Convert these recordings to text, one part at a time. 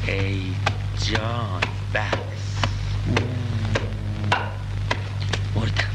ای جان بس مردم.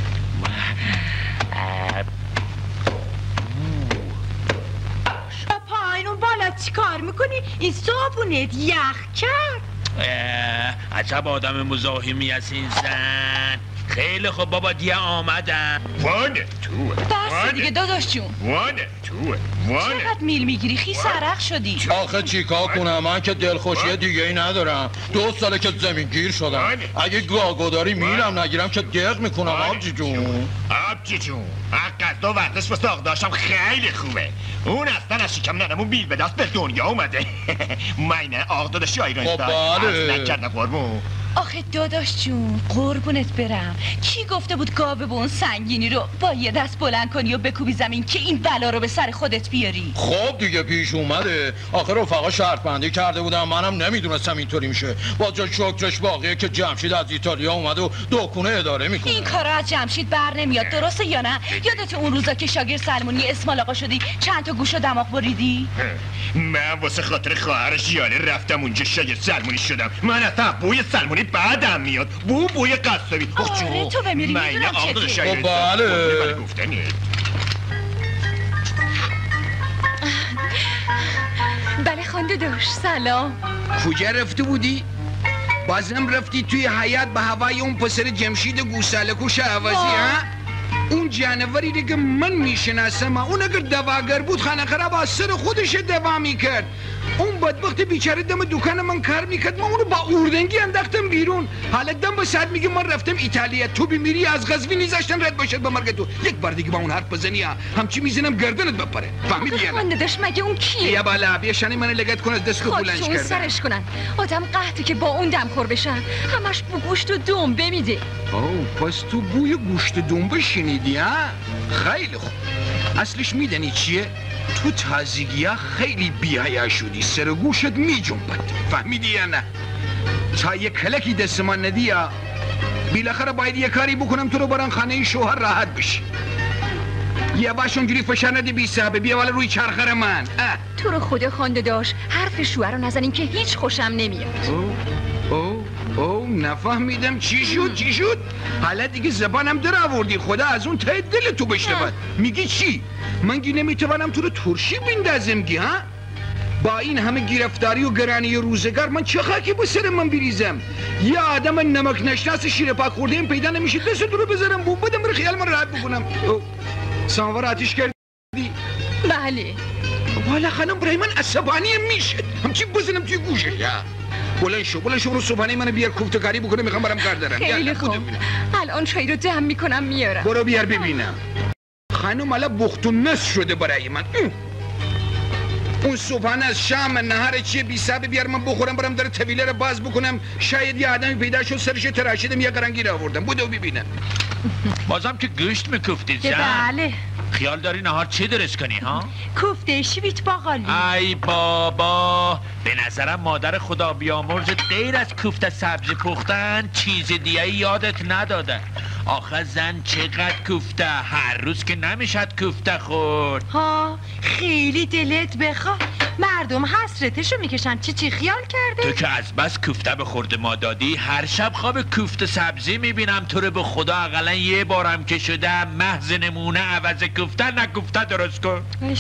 پایین اون بالا چی کار میکنی؟ این صابونت یخ کرد. عجب آدم مزاحمی از این زن. خیلی خوب بابا دیگه آمدم. وانه توه بس دیگه داداش جون. وانه توه وانه. چقدر میل میگیری؟ خیس عرق شدی. آخه چیکار کنم؟ من که دلخوشی دیگه ای ندارم. 2 ساله که زمین گیر شدم. اگه گاگوداری میرم نگیرم که دق میکنم آبجی جون. آبجی جون قصد و ورزش واسه آقداشم خیلی خوبه. اون اصلا از شکم ننمون بیل به دست به دنیا اومده. من آقداداشی آیران خب بله. نکردم قربون. آخه داداش جون قربونت برم، کی گفته بود گاوه به اون سنگینی رو با یه دست بلند کنی و بکوبی زمین که این بلا رو به سر خودت بیاری؟ خب دیگه پیش اومده. آخه رفقا شرط بندی کرده بودم، منم نمیدونستم اینطوری میشه. با جا شکرش باقیه که جمشید از ایتالیا اومد و دکونه اداره میکنه. این کارا از جمشید بر نمیاد، درسته یا نه؟ یادت اون روزا که شاگرد سلمونی اسمال آقا شدی چند تا گوش و دماغ بریدی؟ من واسه خاطر خواهرش یاله رفتم اونجا شاگرد سلمونی شدم. من اصلا بوی سلمونی بعدم میاد، بوی قصابی. آره تو بمیری میدونم چطور. بله گفتنی. بله خانده داشت سلام. کجا رفته بودی؟ بازم رفتی توی حیات به هوای اون پسر جمشید گوسالکوش عوضی ها؟ اون جانوری که من میشناسم اون اگر دواگر بود خانه خراب از سر خودش دوا میکرد. اون بدبخت بیچاره دم دکان من کار میکرد، من اونو با اردنگی انداختم بیرون. حالا دم به ساعت میگه من رفتم ایتالیا، تو بمیری از غزوی نیزاشتن رد باشد به مرگ تو. یک بار دیگه با اون حرف بزنی همچی میزنم گردنت بپره. فهمیدی یا نه؟ خانده داشت مگه اون کیه؟ یا بالا بیا شانی من لگت کن از دستو بلند کردن. سرش کنن. آدم قحطی که با اون دم خور بشن همش بو گوشت و دنبه میده. اوه پس تو بوی گوشت دنبه شنیدی ها؟ خیلی خوب. اصلش میدنی چیه؟ تو تازگی ها خیلی بی‌حیا شدی، سر گوشت میجنبد. فهمیدی یا نه؟ تا یک کلکی دست من ندی یا بالاخره باید یه کاری بکنم تو رو برن خانه شوهر راحت بشی. یه باش اونجوری فشار ندی بی صاحبه، بیا والا روی چرخر من. تو رو خدا خانده داشت حرف شوهر رو نزنین که هیچ خوشم نمیاد. اوه نفهمیدم چی شد؟ حالا دیگه زبانم در آوردی، خدا از اون ته دل تو بشنود. میگی چی؟ من گی نمیتوانم تو رو ترشی بندازم گی ها؟ با این همه گرفتاری و گرانی و روزگار من چه خاکی به سر من بریزم؟ یه آدم نمک نشناس شیر پاک خورده این پیدا نمیشه دست تو رو بذارم بو بدم رو خیال من راحت بکنم. سانوار آتیش کردی؟ بله. والا خانم برای من عصبانی میشه همچی بزنم توی گوشه. بلند شو رو صبحانه منو بیار کوفته‌کاری بکنه، میخوام برم کار دارم. خیلی خوب الان چای رو دم میکنم میارم. برو بیار ببینم. خانم حالا بخت و نصف شده برای من. اون صبحانه از شام نهار چیه بی صبر بیار من بخورم، برم در طویله رو باز بکنم، شاید یه آدمی پیدا شد سرش تراشیدم یه قرنگی آوردم. بودو ببینم. بازم که گوشت میکفتید جان؟ بله. خیال داری نهار چی درست کنی ها؟ کوفته شویت باقالی. ای بابا به نظرم مادر خدا بیامرز غیر از کوفته سبزی پختن چیز دیگه یادت نداده. آخه زن چقدر کوفته، هر روز که نمیشد کوفته خورد. ها خیلی دلت بخواه، مردم حسرتشو میکشن. چی خیال کرده؟ تو که از بس کوفته به خورد ما دادی هر شب خواب کوفته سبزی میبینم. تو رو به خدا اقلا یه بارم که شده محض نمونه عوض کوفته نکوفته درست کن.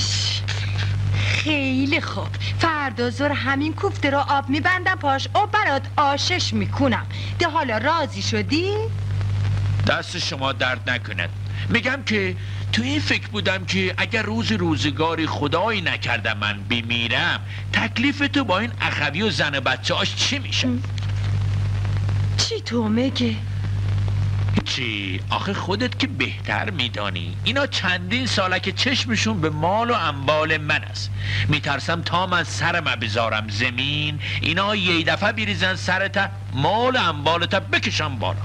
خیلی خوب، فردا ظهر همین کوفته رو آب میبندم پاش و برات آشش میکنم. ده حالا راضی شدی؟ دست شما درد نکند. میگم که تو این فکر بودم که اگر روزگاری خدایی نکرده من بمیرم تکلیف تو با این اخوی و زن و بچه هاش چی میشه؟ چی تو میگه؟ چی؟ آخه خودت که بهتر میدانی اینا چندین ساله که چشمشون به مال و اموال من است. میترسم تا من سرم بذارم زمین اینا یه دفعه بریزن سرت مال و اموالت بکشم بالا.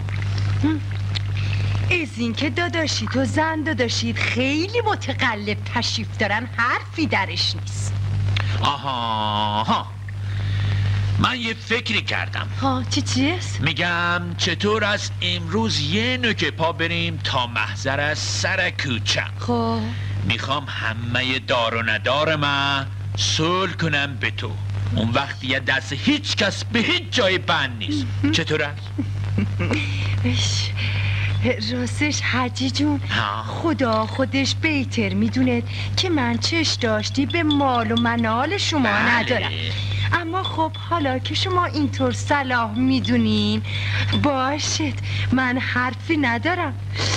از این که داداشی تو زن داداشید خیلی متقلب تشریف دارن حرفی درش نیست. آها من یه فکری کردم. چیست؟ میگم چطور است امروز یه نوک پا بریم تا محضر از سر کوچه. خب میخوام همه دار و ندار من صلح کنم به تو. اون وقت دیگه دست هیچ کس به هیچ جای بند نیست. چطور است؟ راستش حاجی جون خدا خودش بهتر میدونه که من چش داشتی به مال و منال شما ندارم. اما خب حالا که شما اینطور صلاح میدونین باشد، من حرفی ندارم.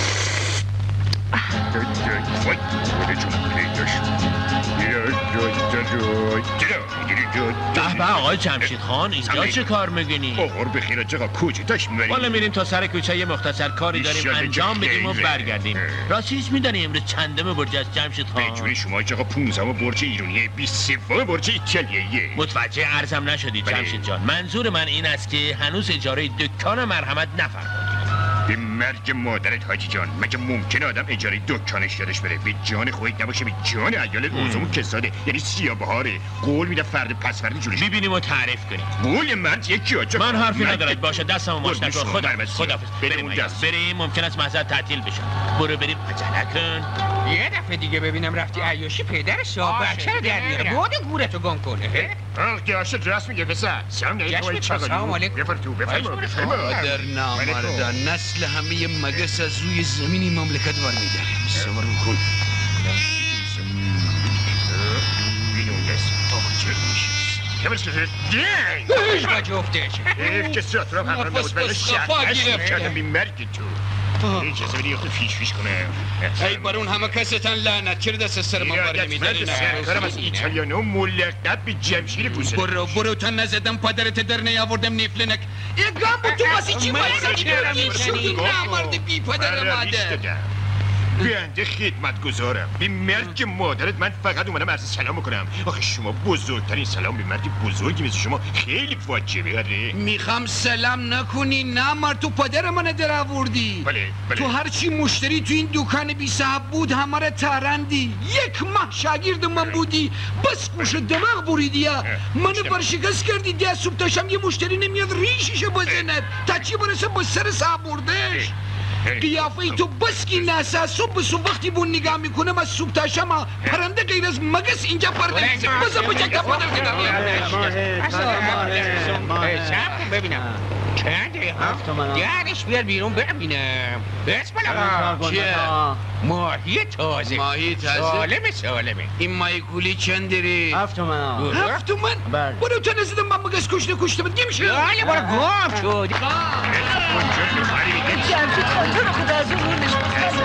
به آقای جمشید خان، اینجا چه کار میگینی؟ آقا بخیره چقدر کجا داشت میبریم؟ والا میریم تا سر کوچه یه مختصر کاری داریم انجام بدیم و برگردیم. راستیش میدانی امروز چندم برج است جمشید خان؟ به جون شما چقدر 15 برج ایرانیه، 23 برج ایتالیاییه. متوجه عرضم نشدید جمشید جان. منظور من این است که هنوز اجاره دکان مرحمت نفرمودید. به مرگ مادرت حاجی جان، مگه ممکنه آدم اجاره دکانش یادش بره؟ به جان خودت نباشه، به جان عیال اوزمون کساده، یعنی سیاه‌بهاره. قول میده فرد پس فرد جونش میبینیم و تعریف کنیم. قول مرد یکی آجا. من حرفی ندارد. باشه دستمو ماچ نکن. خدافظ. بریم ممکن است محضر تعطیل بشه. برو بریم عجله کن. یه دفعه دیگه ببینم رفتی عیاشی پدر صاحب بچه رو در میاره. بوده گورتو گم کنه. گاشه راست میگه پسر. سلام علیکم. بفر تو بفرما. مادر نامردان، نسل همه مگس از روی زمینی مملکت وار میداره. صبر کن. بیدون دست. آقا چه میشه؟ کمرش که هیچ با جفتش. که سرات رو هم همراه نبود برای شهر کردم بی مرگ تو. هیچ از بینی اخت فیش کنه. ای بارون همه کستن لعنت چرا دست سر من بار نمیداری؟ کارم از ایتالیانو ملقب به جمشید پوسه. برو تا نزدم پدرت در نیاوردم نیفلنک. یه گام بود تو باسی چی بایسا کردی؟ شدی نمارد بی پدر مادر. بنده خدمت گذارم. به مرگ مادرت من فقط اومدم عرض سلام بکنم. آخه شما بزرگترین سلام به مرد بزرگی مثل شما خیلی واجبه. آره میخوام سلام نکنی، نمار تو پدر من در آوردی. بله. تو هرچی مشتری تو این دکان بی صاحب بود همه را ترندی. یک ماه شاگرد من بودی، بس گوش دماغ بریدی. منو برشکست کردی. ده صبح تاشم یه مشتری نمیاد ریشش بزند تا چی برسه با سر صاحب بردش. قیافه تو بس کی ناسا صبح وقتی بون نگاه میکنم از صبح تا شما پرنده غیر از مگس اینجا پرده بزا بجا پادر شب ببینم چنده ها؟ درش بیار بیرون ببینم. بسم الله. چیه؟ ماهی تازه. سالمه. این ماهی کولی چند داری؟ 7 تومن. 7 تومن؟ برو تا نزدم من مگس کشته بد نمیشه. یاله برو گم شد. جمشید خان تو رو خدا از اون نمیشه.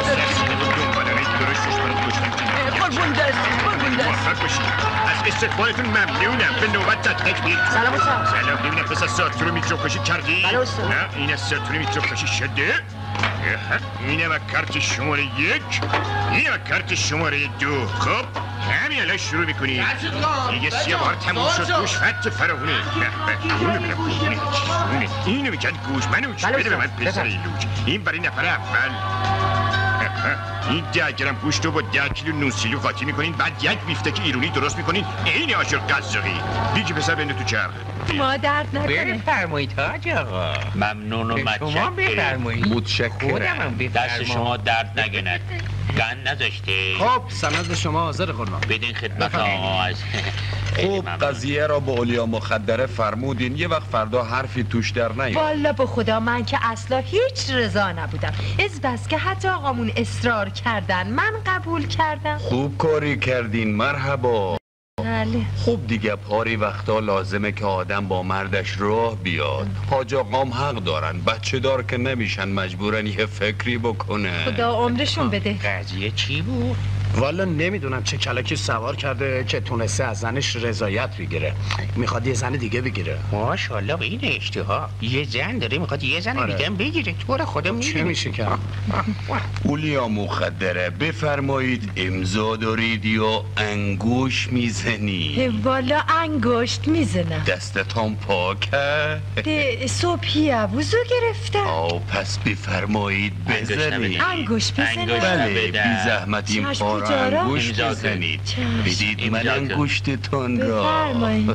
قربون دست. از استقبالتون ممنونم. به نوبت تک بید. سلام استاد. سلام. ببینم پس از ساعتون میتروکشی کردی؟ بله استاد. نه این از ساعتون میتروکشی شده؟ اینه و کارت شماره 1، اینه و کارت شماره 2. خب همین الان شروع میکنیم. دیگه 3 بار تموم شد. گوش فت فراونه. اونو ببینم قربونه چیزونه. اینو میگن گوش منوش. بده به من پسر لوچ. این برای نفر اول. این 10 گرم گوشت رو با 10 کیلو نوسیلو قاطی میکنین، بعد یک بیفتک ایرونی درست میکنین. این آشر قزاقی. دیگه پسر بنده تو چرخ. ما درد نکنه. بفرمایید حاج آقا. ممنون و شما بفرمایید. متشکرم. دست شما درد نگند. گند نذاشته. خب سند شما حاضر قربان. بدین خدمت آقا. خوب قضیه را به اولیا مخدره فرمودین. یه وقت فردا حرفی توش در نیاد. والا به خدا من که اصلا هیچ رضا نبودم. از بس که حتی آقامون اصرار کردن من قبول کردم. خوب کاری کردین. مرحبا. بله. خوب دیگه پاری وقتا لازمه که آدم با مردش راه بیاد. حاج آقام حق دارن. بچه دار که نمیشن، مجبورن یه فکری بکنه. خدا عمرشون بده. قضیه چی بود؟ والا نمیدونم چه کلکی سوار کرده که تونسته از زنش رضایت بگیره. میخواد یه زن دیگه بگیره. ماشاءالله به این اشتها. یه زن داره میخواد یه زن دیگه بگیره. تو را خودم میدونی چه میشه که؟ اولیا مخدره بفرمایید امضا دارید یا انگوش میزنی؟ والا انگشت میزنم. دستتان پاکه؟ صبحی وضو گرفتم. پس بفرمایید بزنید. انگشت بزنم. بله بی زحمت این پا را انگشت بزنید. بدید من انگشتتان را. بفرمایید.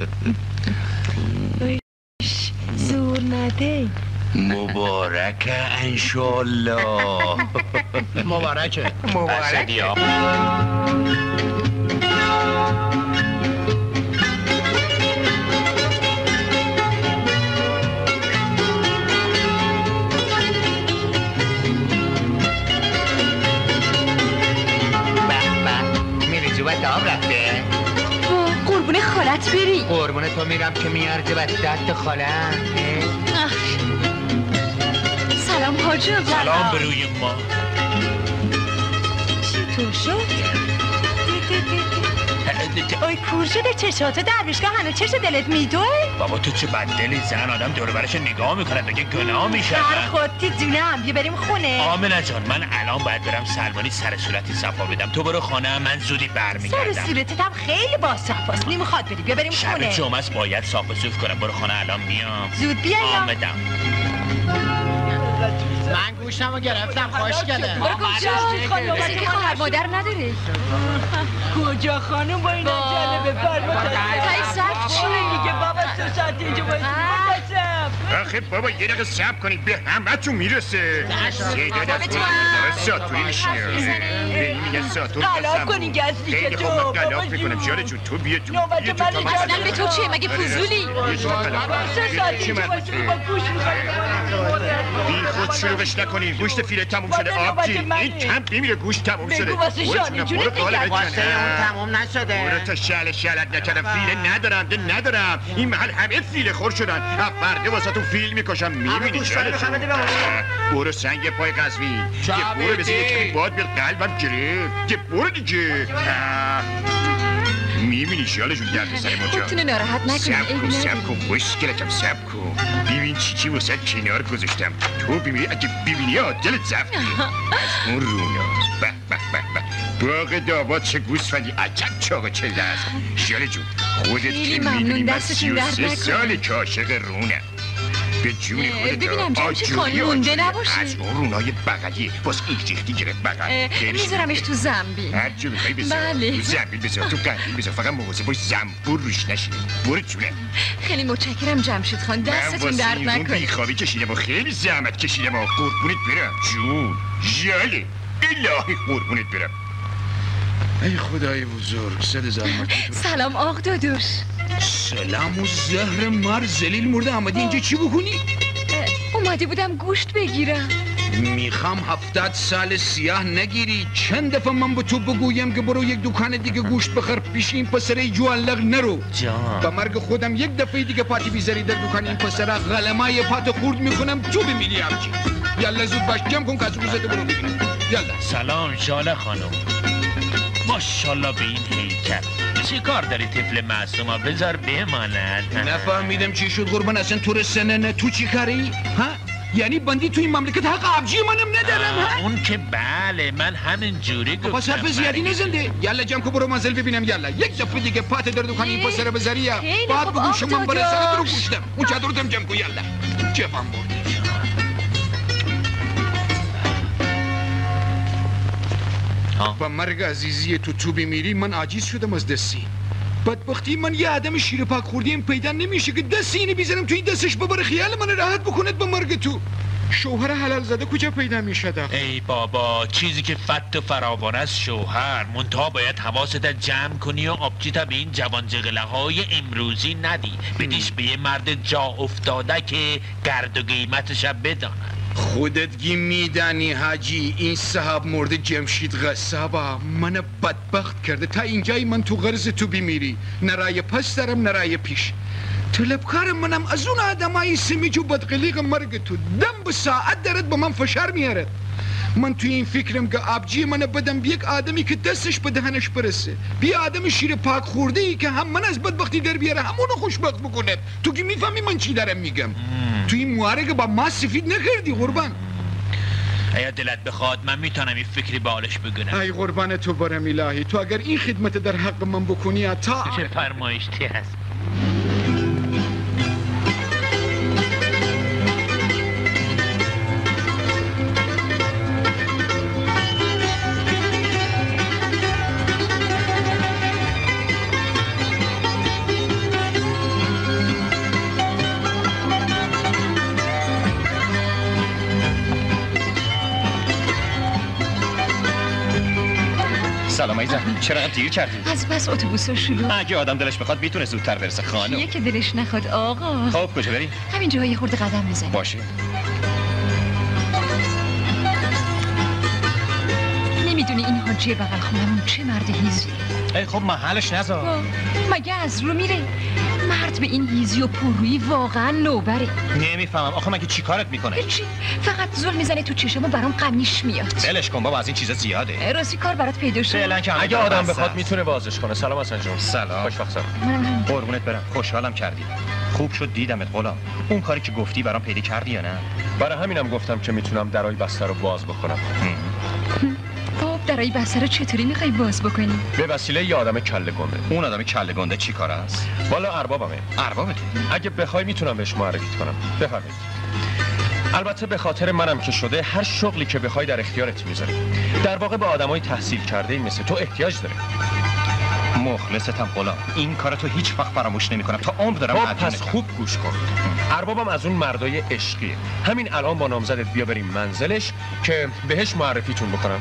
زور نده. مبارکه انشالله. مبارکه. تو میرم که میارده بدت خالم. سلام حاجی. سلام به روی ما. چطور شد؟ اوی کور شده چشاتو درویشگاه هنو چش دلت میدوه؟ بابا تو چه بددلی زن، آدم دور برش نگاه میکنه بگه گناه میشه. هر خودتی دونم بیا بریم خونه. آمنه جان من الان باید برم سلمانی سر صورتی صفا بدم، تو برو خانه من زودی برمیگردم. سر صورتت هم خیلی با صفاست، نمیخواد بری بیا بریم خونه. شب جمعه است باید صاف و صوف کنم، برو خانه الان میام. زود بیا یا آمدم. من گوشتمو گرفتم خوشگله. برو کجا؟ خانم که خواهر مادر نداره. کجا خانم با این جالبه فرما تایی سب چیه؟ میگه بابا تو ساعت اینجا باید آخه بابا یه دقیقه صبر کنید به همه تون میرسه. سیداد از خود ساتوری میشینه. به این میگن ساتور قلاب کنی گزلی که تو. خیلی خوب من قلاب میکنم جاره جون تو بیا تو. نوبت من اصلا به تو چیه مگه فضولی؟ سه ساعت اینجا باید با گوش بی خود شروعش نکنین، گوشت فیله تموم شده آبجی. این کم بمیره گوشت تموم شده. بگو واسه جانی جونت بگم. واسه اون تموم نشده. برو تا شلت نکردم، فیله ندارم. این محل همه فیله خور شدن. فرده واسه تو فیل میکشم میبینی شلت جون. برو سنگ پای قزوین. یه برو بزن یه کمی باد بیاد قلبم گرفت. یه برو دیگه. میبینی شیاله جون درد سر ما جا. خودتونو ناراحت نکنید. سب کن مشکلتم سب کن. ببین چی واسه کنار گذاشتم. تو ببینی اگه ببینی دلت زفتی. از اون روناست. به باغ داباد چه گوسفندی عجب چاق چله است. شیاله جون خودت که میبینی من 33 سال که عاشق رونم. به جون خودت ببینم جمشید خان مونده نباشی. از اون رونای بغلی باز این ریختی گرفت بغل. میذارمش تو زنبیل. هر جور بخوای بذار. بله. تو زنبیل بذار، تو قندیل بذار، فقط مواظب باش زنبور روش نشینه. برو جونه. خیلی متشکرم جمشید خان، دستتون درد من واسه این بیخوابی کشیدم و خیلی زحمت کشیدم و قربونت برم جون. ژاله الهی قربونت برم. ای خدای بزرگ، صد زحمت. سلام آق دادوش. سلام و زهر مر زلیل مرده آمدی اینجا چی بکنی؟ اومده بودم گوشت بگیرم. میخوام 70 سال سیاه نگیری. چند دفعه من به تو بگویم که برو یک دکان دیگه گوشت بخر پیش این پسره جوالق نرو. جان با مرگ خودم یک دفعه دیگه پاتی بیزاری در دکان این پسره غلمای پاتو خورد میکنم تو بمیری همچی. یالا زود باش جمع کن که از روزت برو ببینم. یالا. سلام ژاله خانم. ماشاءالله به این هیکل. چی کار داری طفل معصوما؟ بذار بماند. نفهمیدم چی شد قربان، اصلا تو رسنه نه تو چی کاری؟ ها؟ یعنی بندی تو این مملکت حق آبجی منم ندارم ها؟ اون که بله من همین جوری گفتم. پس حرف زیادی نزنده. یالا جمع کن برو منزل ببینم. یالا یک دفعه دیگه پات در دکان این پسر بذاری بعد بگو شما برسه برو گوشتم. اون چادرتم جمع کن. یالا جوان بردی. با مرگ عزیزی تو بمیری من عاجز شدم از دستی. بدبختی من یه آدم شیر پاک خوردیم پیدا نمیشه که دست اینی بیزنم توی دستش ببره خیال من راحت بکند با مرگ تو. شوهر حلال زده کجا پیدا میشد؟ ای بابا چیزی که فت و فراوان است شوهر، منتها باید حواست جمع کنی و آبجیتا به این جوان جغله های امروزی ندی، بدیش به یه مرد جا افتاده که گرد و قیمتش بداند. خودت گی میدانی حاجی، این صاحب مرد جمشید غصابه من بدبخت کرده تا اینجای من تو غرض تو بمیری. نرای پس دارم نرای پیش. طلبکارم منم از اون آدمای سمیج و بدقلیق مرگ تو دم به ساعت دارد به من فشار میارد. من توی این فکرم که آبجی من بدم به یک آدمی که دستش به دهنش برسه، بی آدم شیر پاک خورده ای که هم من از بدبختی در بیاره همونو خوشبخت بکنه. تو که میفهمی من چی دارم میگم؟ تو این مواره که با ما سفید نکردی قربان. ایا دلت بخواد من میتونم این فکری به حالش بگنم. ای قربان تو برم الهی، تو اگر این خدمت در حق من بکنی تا چه فرمایشتی هست؟ سلام عزیزم، چرا دیر کردی؟ از بس اتوبوسا شلوغ. اگه آدم دلش بخواد میتونه زودتر برسه خانم. کیه که دلش نخواد آقا؟ خب کجا بریم؟ همین جایی خورده قدم میزنیم. باشه. نمیدونی این حاجی بغل خونمون چه مرد هیزی. ای خب محلش نذار. مگه از رو میره؟ مرد نوبت به این هیزی و پررویی واقعا نوبره. نمیفهمم آخه مگه چی کارت میکنه؟ هیچی، فقط زل میزنه تو چشم و برام غمیش میاد. ولش کن بابا، از این چیزا زیاده. راستی کار برات پیدا شد؟ فعلا که اگه آدم بخواد میتونه بازش کنه. سلام حسن جون. سلام. خوشبختم. قربونت برم، خوشحالم کردی. خوب شد دیدمت غلام. اون کاری که گفتی برام پیدا کردی یا نه؟ برای همینم گفتم که میتونم درای بسته رو باز بکنم. خب درای بسته رو چطوری میخوای باز بکنی؟ به وسیله یه آدم کله گنده. اون آدم کله گنده چی کار است؟ والا اربابمه. اربابته؟ اگه بخوای میتونم بهش معرفی کنم. بفرمایید. البته به خاطر منم که شده هر شغلی که بخوای در اختیارت میذاریم. در واقع به آدمای تحصیل کرده مثل تو احتیاج داره. مخلصتم غلام. این کار تو هیچ وقت فراموش نمیکنم. تا عمر دارم پس خوب گوش کن. اربابم از اون مردای عشقیه. همین الان با نامزدت بیا بریم منزلش که بهش معرفیتون بکنم.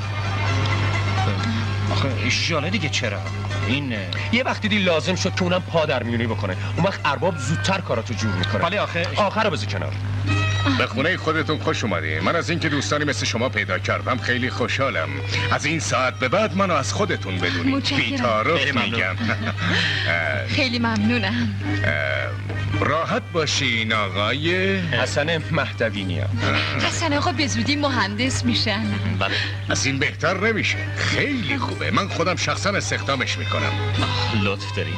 آخه ژاله دیگه چرا؟ این یه وقتی دی لازم شد که اونم پا در میونی بکنه. اون وقت ارباب زودتر کاراتو جور میکنه. ولی آخر رو بذار کنار. به خونه خودتون خوش اومدین. من از اینکه دوستانی مثل شما پیدا کردم خیلی خوشحالم. از این ساعت به بعد منو از خودتون بدونید. بی‌تعارف میگم. خیلی ممنونم. راحت باشین آقای حسن مهدوینی. حسن آقا به زودی مهندس میشن. بله. از این بهتر نمیشه. خیلی خوبه. من خودم شخصا استخدامش میکنم. لطف دارید.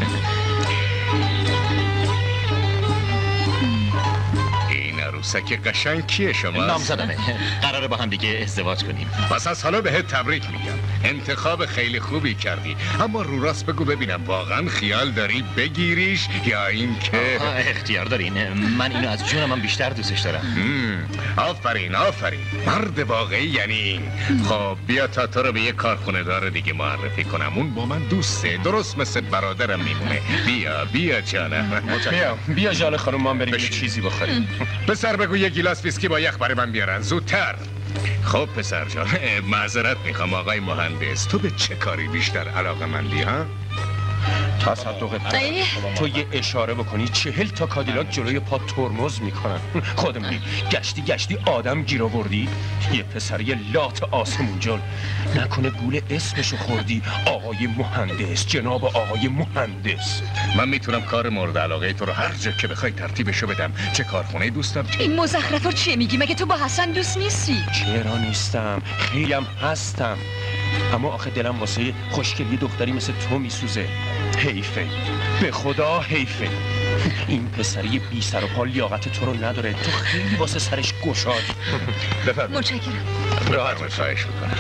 عروسک قشنگ کیه شما؟ نامزدمه. قراره با هم دیگه ازدواج کنیم. پس از حالا بهت تبریک میگم. انتخاب خیلی خوبی کردی. اما رو راست بگو ببینم واقعا خیال داری بگیریش یا اینکه اختیار دارین. من اینو از جونم بیشتر دوستش دارم. آفرین آفرین. مرد واقعی یعنی این. خب بیا تا تو رو به یه کارخونه دار دیگه معرفی کنم. اون با من دوسته. درست مثل برادرم میمونه. بیا جانم. بیا ژاله خانم، ما بریم یه چیزی بخوریم. پسر بگو یه گیلاس ویسکی با یخ برای من بیارن زودتر. خب پسر جان، معذرت میخوام آقای مهندس، تو به چه کاری بیشتر علاقه‌مندی ها؟ تصدقت تو یه اشاره بکنی 40 تا کادیلاک جلوی پا ترمز میکنن. خودمونی گشتی آدم گیر آوردی. یه پسری لات آسمون جل، نکنه گول اسمشو خوردی. آقای مهندس، جناب آقای مهندس. من میتونم کار مورد علاقه تو رو هر جا که بخوای ترتیبشو بدم. چه کارخونه دوست دارم؟ این مزخرفا چیه میگی؟ مگه تو با حسن دوست نیستی؟ چرا نیستم؟ خیلیم هستم. اما آخه دلم واسه خوشگلی دختری مثل تو میسوزه. حیفه، به خدا حیفه. این پسری بی سر و پا لیاقت تو رو نداره. تو خیلی واسه سرش گشاد. بفرمایید. متشکرم. راحت خواهش میکنم.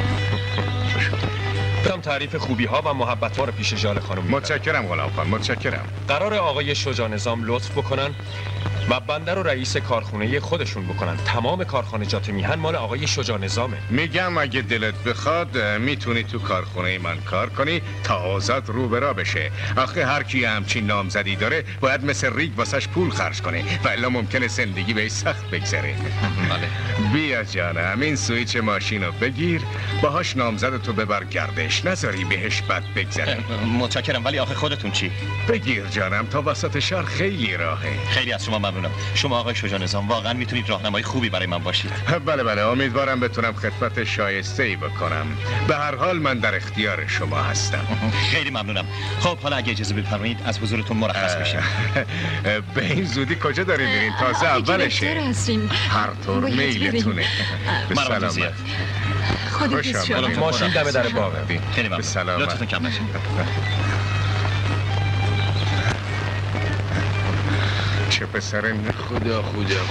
برم تعریف خوبی ها و محبت ها رو پیش ژاله خانم میبرم. متشکرم غلام خان، متشکرم. قرار آقای شجاع نظام لطف بکنن و بنده رو رئیس کارخونه خودشون بکنن. تمام کارخانجات میهن مال آقای شجاع نظامه. میگم اگه دلت بخواد میتونی تو کارخونه من کار کنی تا آزاد رو برا بشه. آخه هر کی همچین نامزدی داره باید مثل ریگ واسش پول خرج کنه و الا ممکنه زندگی بهش سخت بگذره. بیا جانم، این سویچ ماشین رو بگیر، باهاش نامزدتو ببر گردش، نذاری بهش بد بگذره. متشکرم، ولی آخه خودتون چی؟ بگیر جانم، تا وسط شهر خیلی راهه. خیلی از شما ممنونم. شما آقای شجاع نظام واقعا میتونید راهنمای خوبی برای من باشید. بله، امیدوارم بتونم خدمت شایسته‌ای بکنم. به هر حال من در اختیار شما هستم. خیلی ممنونم. خب حالا اگه اجازه بفرمایید از حضورتون مرخص بشیم. به این زودی کجا دارین میرین؟ تازه اولشه. هر طور میلتونه. به سلامت. ماشین دم در باغه. خیلی ممنون. به سلامت. لطفتون کم نشه. چه پسر خدا.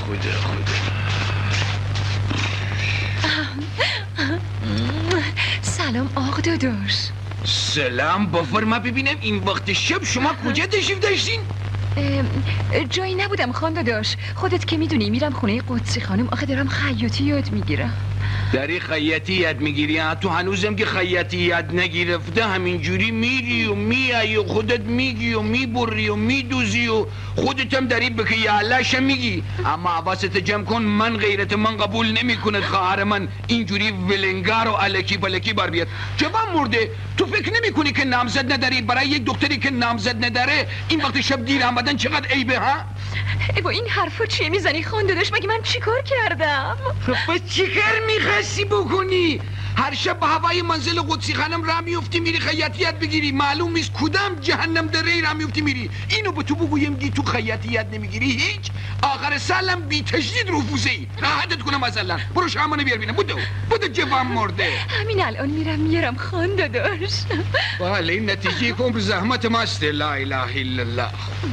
سلام آقا داداش. سلام، بفرما ببینم این وقت شب شما کجا تشریف داشتین؟ جایی نبودم خان داداش. خودت که میدونی میرم خونه قدسی خانم. آخه دارم خیاطی یاد میگیرم. داری خیاطی یاد میگیری؟ تو هنوزم که خیاطی یاد نگرفته همینجوری میری و میایی و خودت میگی و میبری و میدوزی و خودت هم داری بکی یعلاش میگی. اما حواست جمع کن، من غیرت من قبول نمیکند خواهر من اینجوری ولنگار و الکی بلکی بر بیاد. جوان مرده، تو فکر نمیکنی که نامزد نداری؟ برای یک دختری که نامزد نداره این وقت شب دیر آمدن چقدر عیبه ها؟ ای با این حرفا چیه میزنی خانداداش؟ مگه من چیکار کردم؟ خب چیکار میخواستی بکنی؟ هر شب به هوای منزل قدسی خانم راه میفتی میری خیاطیت بگیری، معلوم نیست کدام جهنم دره راه میفتی میری. اینو به تو بگویم دی تو خیاطیت نمیگیری هیچ؟ آخر سالم بی تجدید رفوزه ای. راحتت کنم مثلا برو شامانه بیار بینم. بودو جوان مرده. همین الان میرم خانداداش. بله این نتیجه کن به زحمت ماست. لا اله الا الله.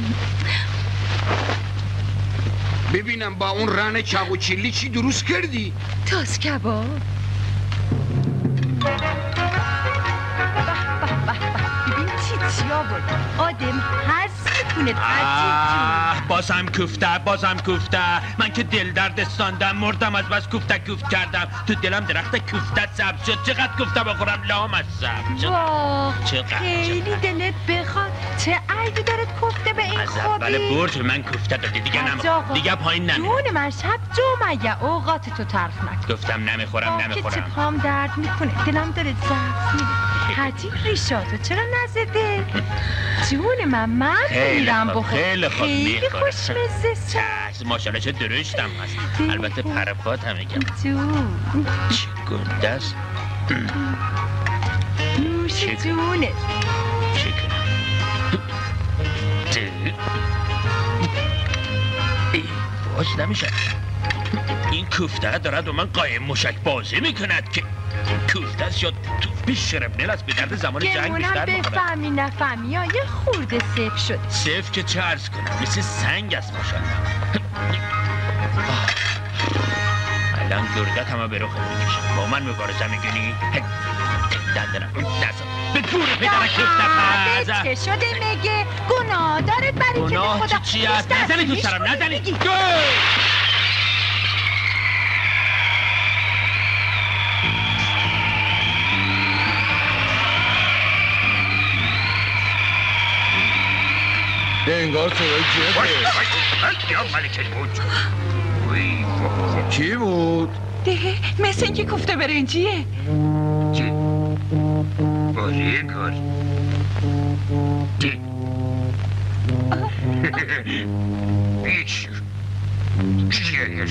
ببینم با اون ران چاق و چلی چی درست کردی؟ تاس کباب. ببین چیا بود آدم هست میکنه بازم کوفته من که دل درد استاندم مردم از بس کوفته کوفت کردم تو دلم درخت کوفته سبز شد. چقدر کوفته بخورم لام از سبز. خیلی دلت بخواد چه عیبی دارد کوفته به این خوبی؟ از اول برج من کوفته دادی دیگه دیگه پایین نمی. جون من شب جمعه اوقات تو تلخ نکن. گفتم نمیخورم. که پام درد میکنه دلم داره ضعف میره. حاجی ریشاتو چرا نزده؟ جون من میرم بخور. خیلی خوشمزه است. ماشاءالله چه درشتم هست. البته پرپات هم میگم. جون چه گنده است. نوش جونت. چه کنم باز نمیشه. این کوفته دارد و من قایم مشک بازی میکند که کوفته است یا تو شربنل است. به درد زمان جنگ بیشتر میخورد. بفهمی نفهمی یا یه خورده سیف شد. سیف که چه عرض کنم مثل سنگ است ماشاءالله. الان گردت همه به رخ میکشم. با من مبارزه میگنی؟ دندنم به گور پدر کوفته پز. چه شده میگه؟ گناه دارد برای که به خدا. گناه چی است؟ نزنی تو سرم نزنی. انگار صدای جیبه. یا ملکه بود. چی بود؟ ده مثل اینکه کوفته برنجیه. چی؟ بازی کار. چی؟ هیچ. چیه؟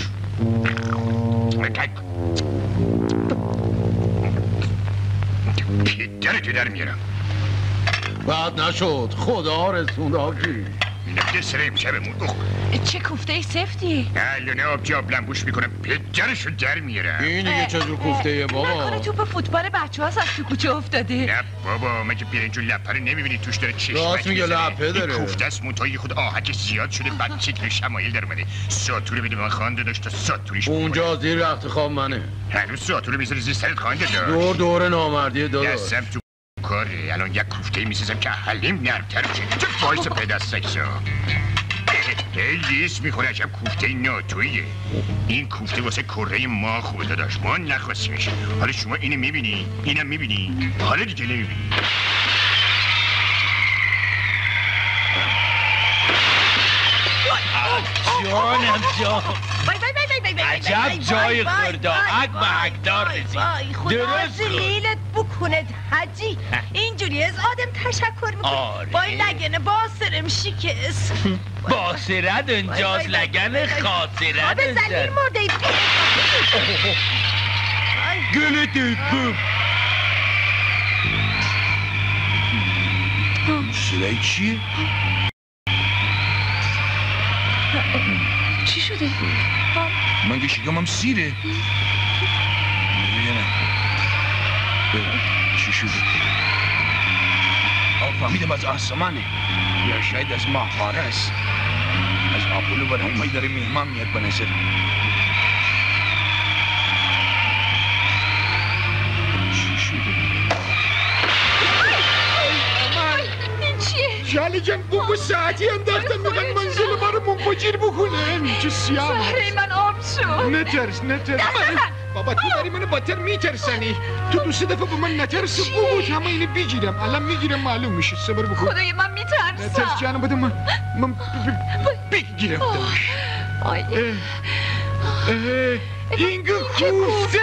پیدرتو در میارم. بعد نشد خدا رسونده آجی. نفته سره امشبمون. چه کوفته سفتیه؟ الان آبجاب لنبوش میکنم پیدرشو در میارم. این دیگه چه جور کوفته بابا؟ نکنه توپ فوتبال بچه هاست از تو کوچه افتاده. نه بابا مگه برنجو لپه رو نمیبینی توش داره چشمک میزنه. راست میگه لپه داره. این کوفته است منتهی خود آهکش زیاد شده بعد شکل شمایل در اومده. ساتور بده من خوانده داشت تا ساتوریش اونجا زیر رخت خواب منه. هنوز ساتور میذاری زیر سرت خوانده داشت. دور نامردی داداش. دستم تو کاره. الان یک کوفته میسازم که حلیم نرمتر بشه. چه باعث پیدا سکسا. خیلی اسم میخوره عجب کوفته ناتوییه. این کوفته واسه کره ما خوبه داشت. ما نخواستیمش. حالا شما اینو میبینی؟ اینم میبینی؟ حالا دیگه نمیبینی. جانم جان. عجب جای خورده اک به حکدار رسید. خدا زلیلت بکند حجی. اینجوری از آدم تشکر میکنه. با این لگن باسرم شکست. باسرد اونجاست لگن خاطرد آب زلیل مرده ای گله دیدم. صدای چیه؟ چی شده؟ من که شکمم سیره. نمیدونم چی شده؟ فهمیدم از آسمانه یا شاید از ماهواره است. از آپولو برای اومای داره مهمان میاد به نظر. چی شده؟ این چیه؟ جالی جان بومو ساعتی انداختن میخوان منزل ما رو منفجر بکنن. چه سیاه زهره من آب شد. نترس بابا تو داری منو باتر میترسنی. تو دو سه دفعه با من نترس بود همه اینو بگیرم. الان میگیرم معلوم میشه. صبر بکن. خدای من میترسم. نترس جانم بده من بگیرم. این کوفته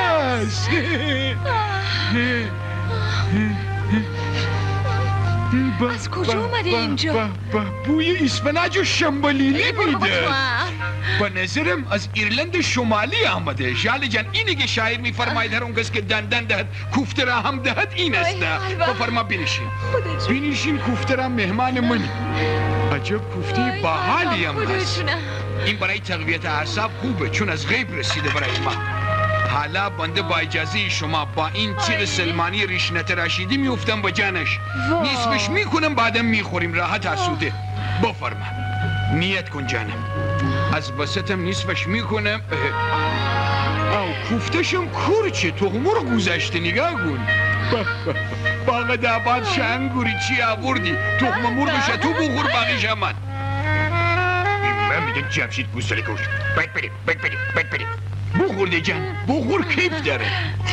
است. از کجا اومده اینجا؟ بوی اسفناج و شنبلیلی میده. به نظرم از ایرلند شمالی آمده. ژاله جان اینی که شاعر میفرماید هر اون کس که دندن دهد کوفته را هم دهد این است. بفرما بنشین. بنشین، کوفته را مهمان منی. عجب کوفته باحالی هم هست. این برای تقویت اعصاب خوبه چون از غیب رسیده برای ما. حالا بنده با اجازه شما با این تیغ سلمانی ریشنت رشیدی میفتم با جانش. نصفش میکنم بعدم میخوریم راحت آسوده. بفرما نیت کن جانم. از وسطم نصفش میکنم. او کوفتشم کورچه تخمر گذشته نگاه کن. باقی داباد شنگوری چی آوردی؟ تخم مرغش تو بخور باقیش من. من میگم جمشید گوساله کشت. باید بریم. بخورده جان، بخور کیف داره.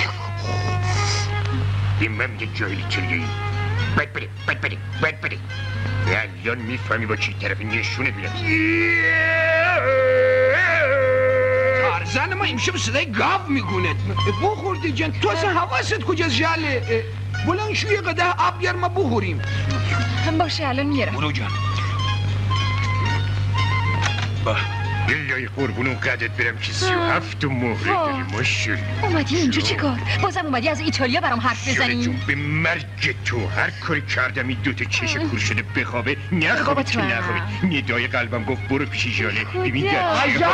من میگم جاهلی چلیه. باید بریم. الان میفهمی با چی طرف نشونه بیرم. تارزن ما امشب صدای گاو میگونه. بخورده جان، تو اصلا حواست کجاست ژاله؟ بلند شو یه قدح آب بیار ما بخوریم. باشه الان میارم. برو جان. بلای قربونو قدت برم که 37 مهره داری ماشالله. اومدی اینجا چی کار؟ بازم اومدی از ایتالیا برام حرف بزنی؟ جون به مرگ تو هر کاری کردم این دوتا چش کور شده بخوابه نخوابه که نخوابه. ندای قلبم گفت برو پیش ژاله ببین در چی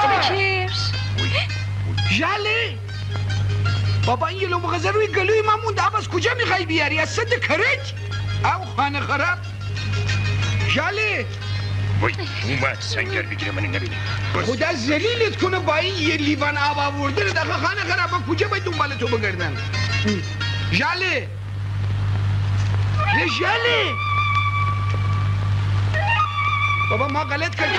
ژاله بابا این یه لومو غذا روی گلوی من مونده. از کجا میخوای بیاری؟ از صد کرج؟ او خانه خراب. ژاله وای اومد سنگر بگیره من نبینه. خدا ذلیلت کنه با این یه لیوان آب آورده دقیقا خانه خراب. کجا باید دنبال تو بگردن؟ ژاله ژاله بابا ما غلط کردیم.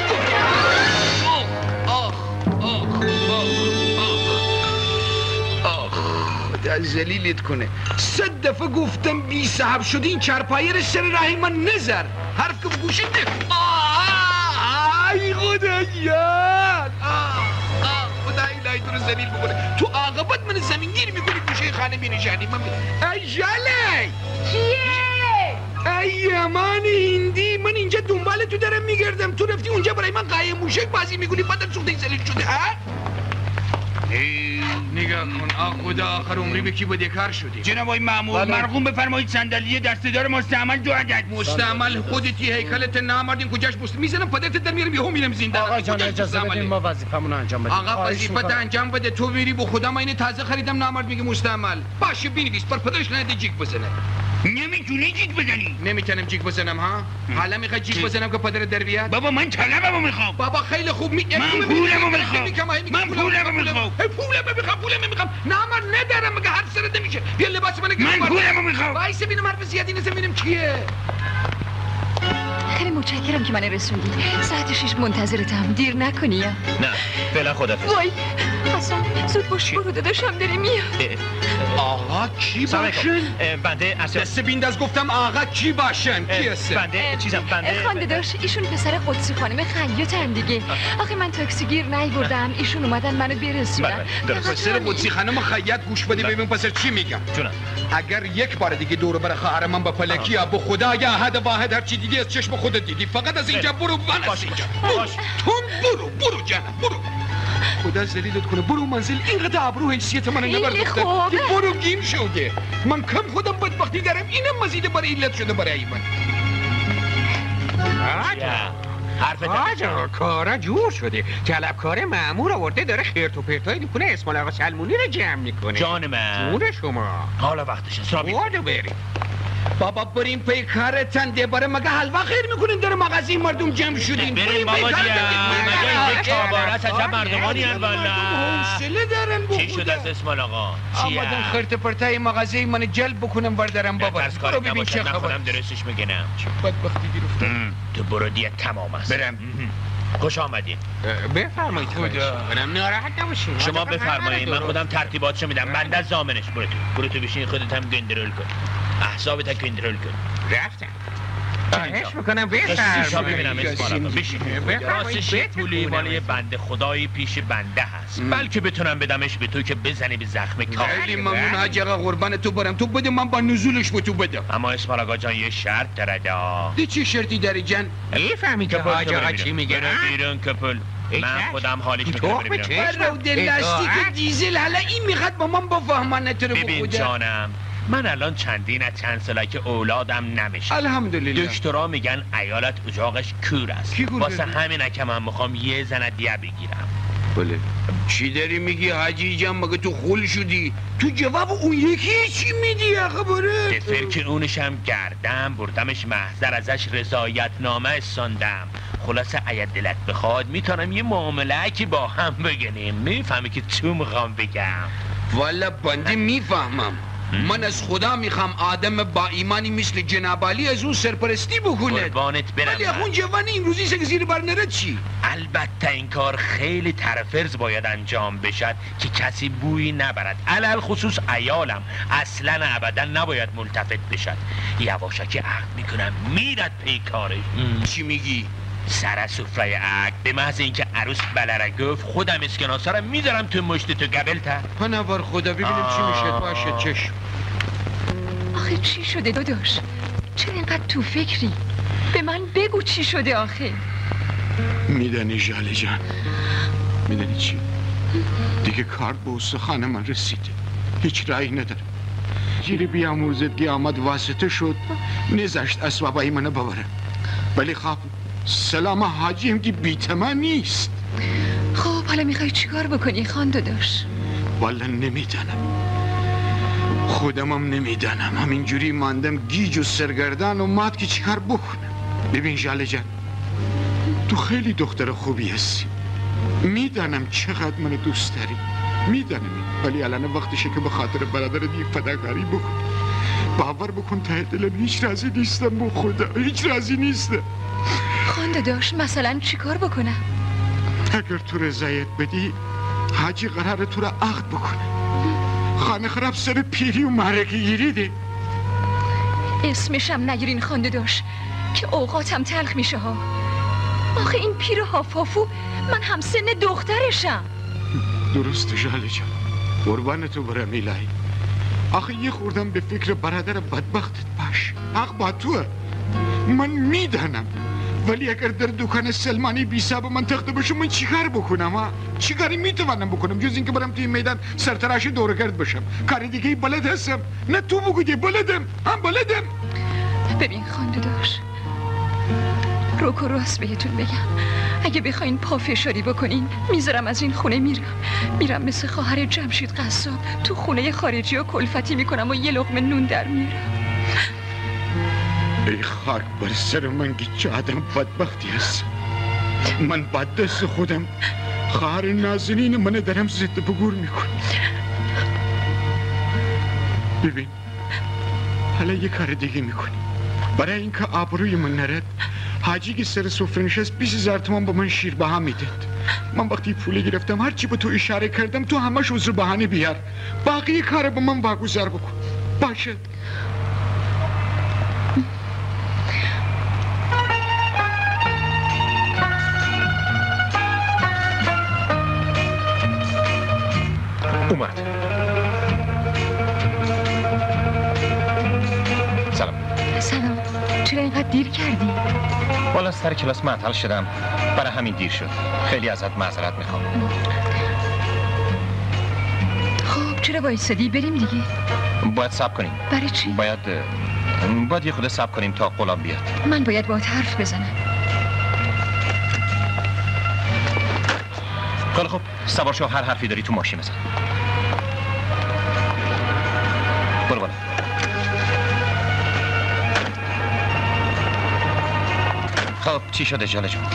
خدا ذلیلت کنه. 100 دفعه گفتم بی صاحب شدی این چرپایه رو سر راهی من نذار. حرف که بگوشید نه. ای خدایان. خدا الهی تو رو ذلیل بکنه. تو عاقبت من زمین گیر میکنی گوشه خانه بینشانی. ای ژاله چیه؟ ای امان هندی، من اینجا دنبال تو دارم میگردم. تو رفتی اونجا برای من قایم موشک بازی میکنی بعد سوخته ذلیل شده ها؟ نگاه کن خدا آخر عمری به کی بدهکار شدی؟ جناب آقای مأمور مرقوم بفرمایید صندلی دسته‌دار مستعمل 2 عدد. مستعمل خودتی هیکلت نامردین کجاش بوست میزنم پدرت در میارم یهو میرم زندان. آقا جان اجازه بدین ما وظیفمون انجام بدیم. آقا وظیفت انجام بده. تو میری به خدا من اینو تازه خریدم نامرد میگه مستعمل. باشه بنویس بر پدرش نده جیک بزنه. نمیتونی جیک بزنی؟ نمیتونم جیک بزنم ها؟ حالا میخوای جیک بزنم که پدرت در بیاد؟ بابا من طلبمو میخوام. بابا خیلی خوب من پولمو میخوام. پولمو میخوام. نامرد ندارم مگه هر سرت نمیشه. بیا لباس منو من پولمو میخوام. وایس ببینم حرف زیادی نزن ببینم کیه. خیلی متشکرم که من رسوندی. ساعت 6 منتظرتم. دیر نکنی. نه فعلا خدافظ. وای حسن زود باش برو داداشم داره میاد. آقا کی باشن؟ بنده دست بینداز گفتم آقا کی باشن؟ کی هستن؟ بنده خانده داشت ایشون پسر قدسی خانم خیاطن دیگه. آخه من تاکسی گیر نیوردم ایشون اومدن منو برسونن. پسر قدسی خانم خیاط گوش بده ببین پسر چی میگم. جونم. اگر یک بار دیگه دور بر خواهر من با فلکی با خدا یا احد واحد هر چی دیدی از چشم خودت دیدی. فقط از اینجا برو من از اینجا. برو جانم برو. خدا ذلیلت کنه. برو منزل اینقدر ابرو حیثیت من نبرد. برو گیم شده. من کم خودم بدبختی دارم اینم مزید برای علت شده برای من. آجا کارا جور شده. طلبکار مأمور آورده داره خیرت و پرتای دیپونه اسماعیل آقا سلمونی رو جمع میکنه. جان من جون شما. حالا وقتش است. بادو بریم. بابا بریم پی کارتن دیباره مگه حلوا خیر میکنین در مغازه مردم جمع شدین. بریم بابا جیم مگه یک کابارت عجب مردمانی هن والا. حوصله دارن چی شد از اسماعیل آقا؟ آمدن خیرت پرتای مغازه من جلب بکنم بردارم بابا. برو ببین چه خبر. نخونم درستش میگنم. بدبختی گرفتم. تو برو دیت تمام است. برم. خوش آمدین. بفرمایید خدا. منم ناراحت نباشین. شما بفرمایید من خودم ترتیباتشو میدم. بنده از ضامنش. برو تو بشین خودت هم گندرول کن. احسابت کنترل کن. رفتم. خواهش میکنم ببینم بفرمایید. راستش پولی مال بنده خدایی پیش بنده هست، بلکه بتونم بدمش به تو که بزنی به زخم کار. خیلی ممنون حاج آقا، قربان تو برم. تو بده، من با نزولش به تو بدم. اما اسماعیل آقا جان یه شرط داره. دی چه شرطی داری جان؟ میفهمی که حاج آقا چی میگه؟ بیرون کپل، من خودم حالیش میکنم. برو دل لاستیک دیزل، حالا این میخواد با من بفهمانه تو رو ببین جانم، من الان چندین از چند ساله که اولادم نمیشه. الحمدلله. دکترا میگن ایالت اجاقش کور است. واسه همین که من میخوام یه زن دیگه بگیرم. بله. چی داری میگی حاجی جان؟ مگه تو خول شدی؟ تو جواب اون یکی چی میدی آقا بره؟ به فکر اونشم گردم، بردمش محضر، ازش رضایت نامه استاندم. خلاصه اگه دلت بخواد میتونم یه معامله که با هم بگنیم. میفهمی که تو میخوام بگم؟ والا بنده میفهمم. من از خدا میخوام آدم با ایمانی مثل جناب علی از اون سرپرستی بکنه. قربانت برم. ولی اون جوانی امروزی که زیر بر نرد چی؟ البته این کار خیلی طرفرز باید انجام بشد که کسی بویی نبرد. علل خصوص عیالم اصلا ابدا نباید ملتفت بشد. یواشکی عقد میکنم میرد پی کارش. چی میگی؟ سر سفره عقد به محض اینکه عروس بلره گفت خودم اسکناسا رو میذارم تو مشت تو قبل تا پنوار خدا ببینیم چی میشه. باشه چشم. آخه چی شده داداش؟ چرا اینقدر تو فکری؟ به من بگو چی شده آخه؟ میدانی ژاله جان، میدانی چی؟ دیگه کار به استخوان من رسیده، هیچ رایی نداره. گیری بیاموزدگی آمد واسطه شد، نذاشت اسبابای منو ببره. ولی خب سلام حاجیم که بیتمن نیست. خب حالا میخوای چیکار بکنی خان داداش؟ والا نمیدانم، خودمم نمیدانم. همینجوری ماندم گیج و سرگردان و مات که چیکار بکنم. ببین ژاله جان، تو خیلی دختر خوبی هستی، میدانم چقدر منو دوست داری، میدانم، ولی الان وقتشه که به خاطر برادرت یک فداکاری بکن. باور بکن ته دلم هیچ راضی نیستم، با خدا هیچ راضی نیستم. خان داداش مثلا چیکار بکنم؟ اگر تو رضایت بدی حاجی قراره تو را عقد بکنه. خانه خراب سر پیری و معرکه گیریده. اسمشم نگیرین خان داداش که اوقاتم تلخ میشه ها. آخه این پیر هافافو من هم سن دخترشم. درست ژاله جان، قربان تو برم الهی. آخه یه خوردم به فکر برادر بدبختت باش. حق با توه، من میدانم، ولی اگر در دکان سلمانی بیساب من تخته باشم من چیکار بکنم ها؟ چیکاری میتوانم بکنم جز اینکه برم توی میدان سرتراش دورگرد باشم؟ کار دیگه بلد هستم؟ نه تو بگو که بلدم، هم بلدم. ببین خان داداش، روک و راست بهتون بگم، اگه بخواین پافشاری بکنین میذارم از این خونه میرم مثل خواهر جمشید قصاب تو خونه خارجی و کلفتی میکنم و یه لقمه نون در میارم. ای خاک بر سر من که چه آدم بدبختی هست. من بد دست خودم خواهر نازنین من درم زد بگور میکن. ببین حالا یه کار دیگه میکنی. برای اینکه آبروی من نرد، حاجی که سر سفره نشست 20,000 تومان با من شیر بها میداد. من وقتی پول گرفتم هرچی به تو اشاره کردم تو همش عذر بهانه بیار، باقی کار با من واگذار بکن. باشه؟ اومد. سلام. چرا اینقدر دیر کردی؟ والا سر کلاس معطل شدم، برای همین دیر شد. خیلی ازت معذرت میخوام. خب چرا وایسادی؟ بریم دیگه. باید صبر کنیم. برای چی؟ باید یه خود صبر کنیم تا غلام بیاد. من باید باهات حرف بزنم. خیلی خب سوار شو، هر حرفی داری تو ماشین بزن. برو بالا. خب چی شده ژاله جون؟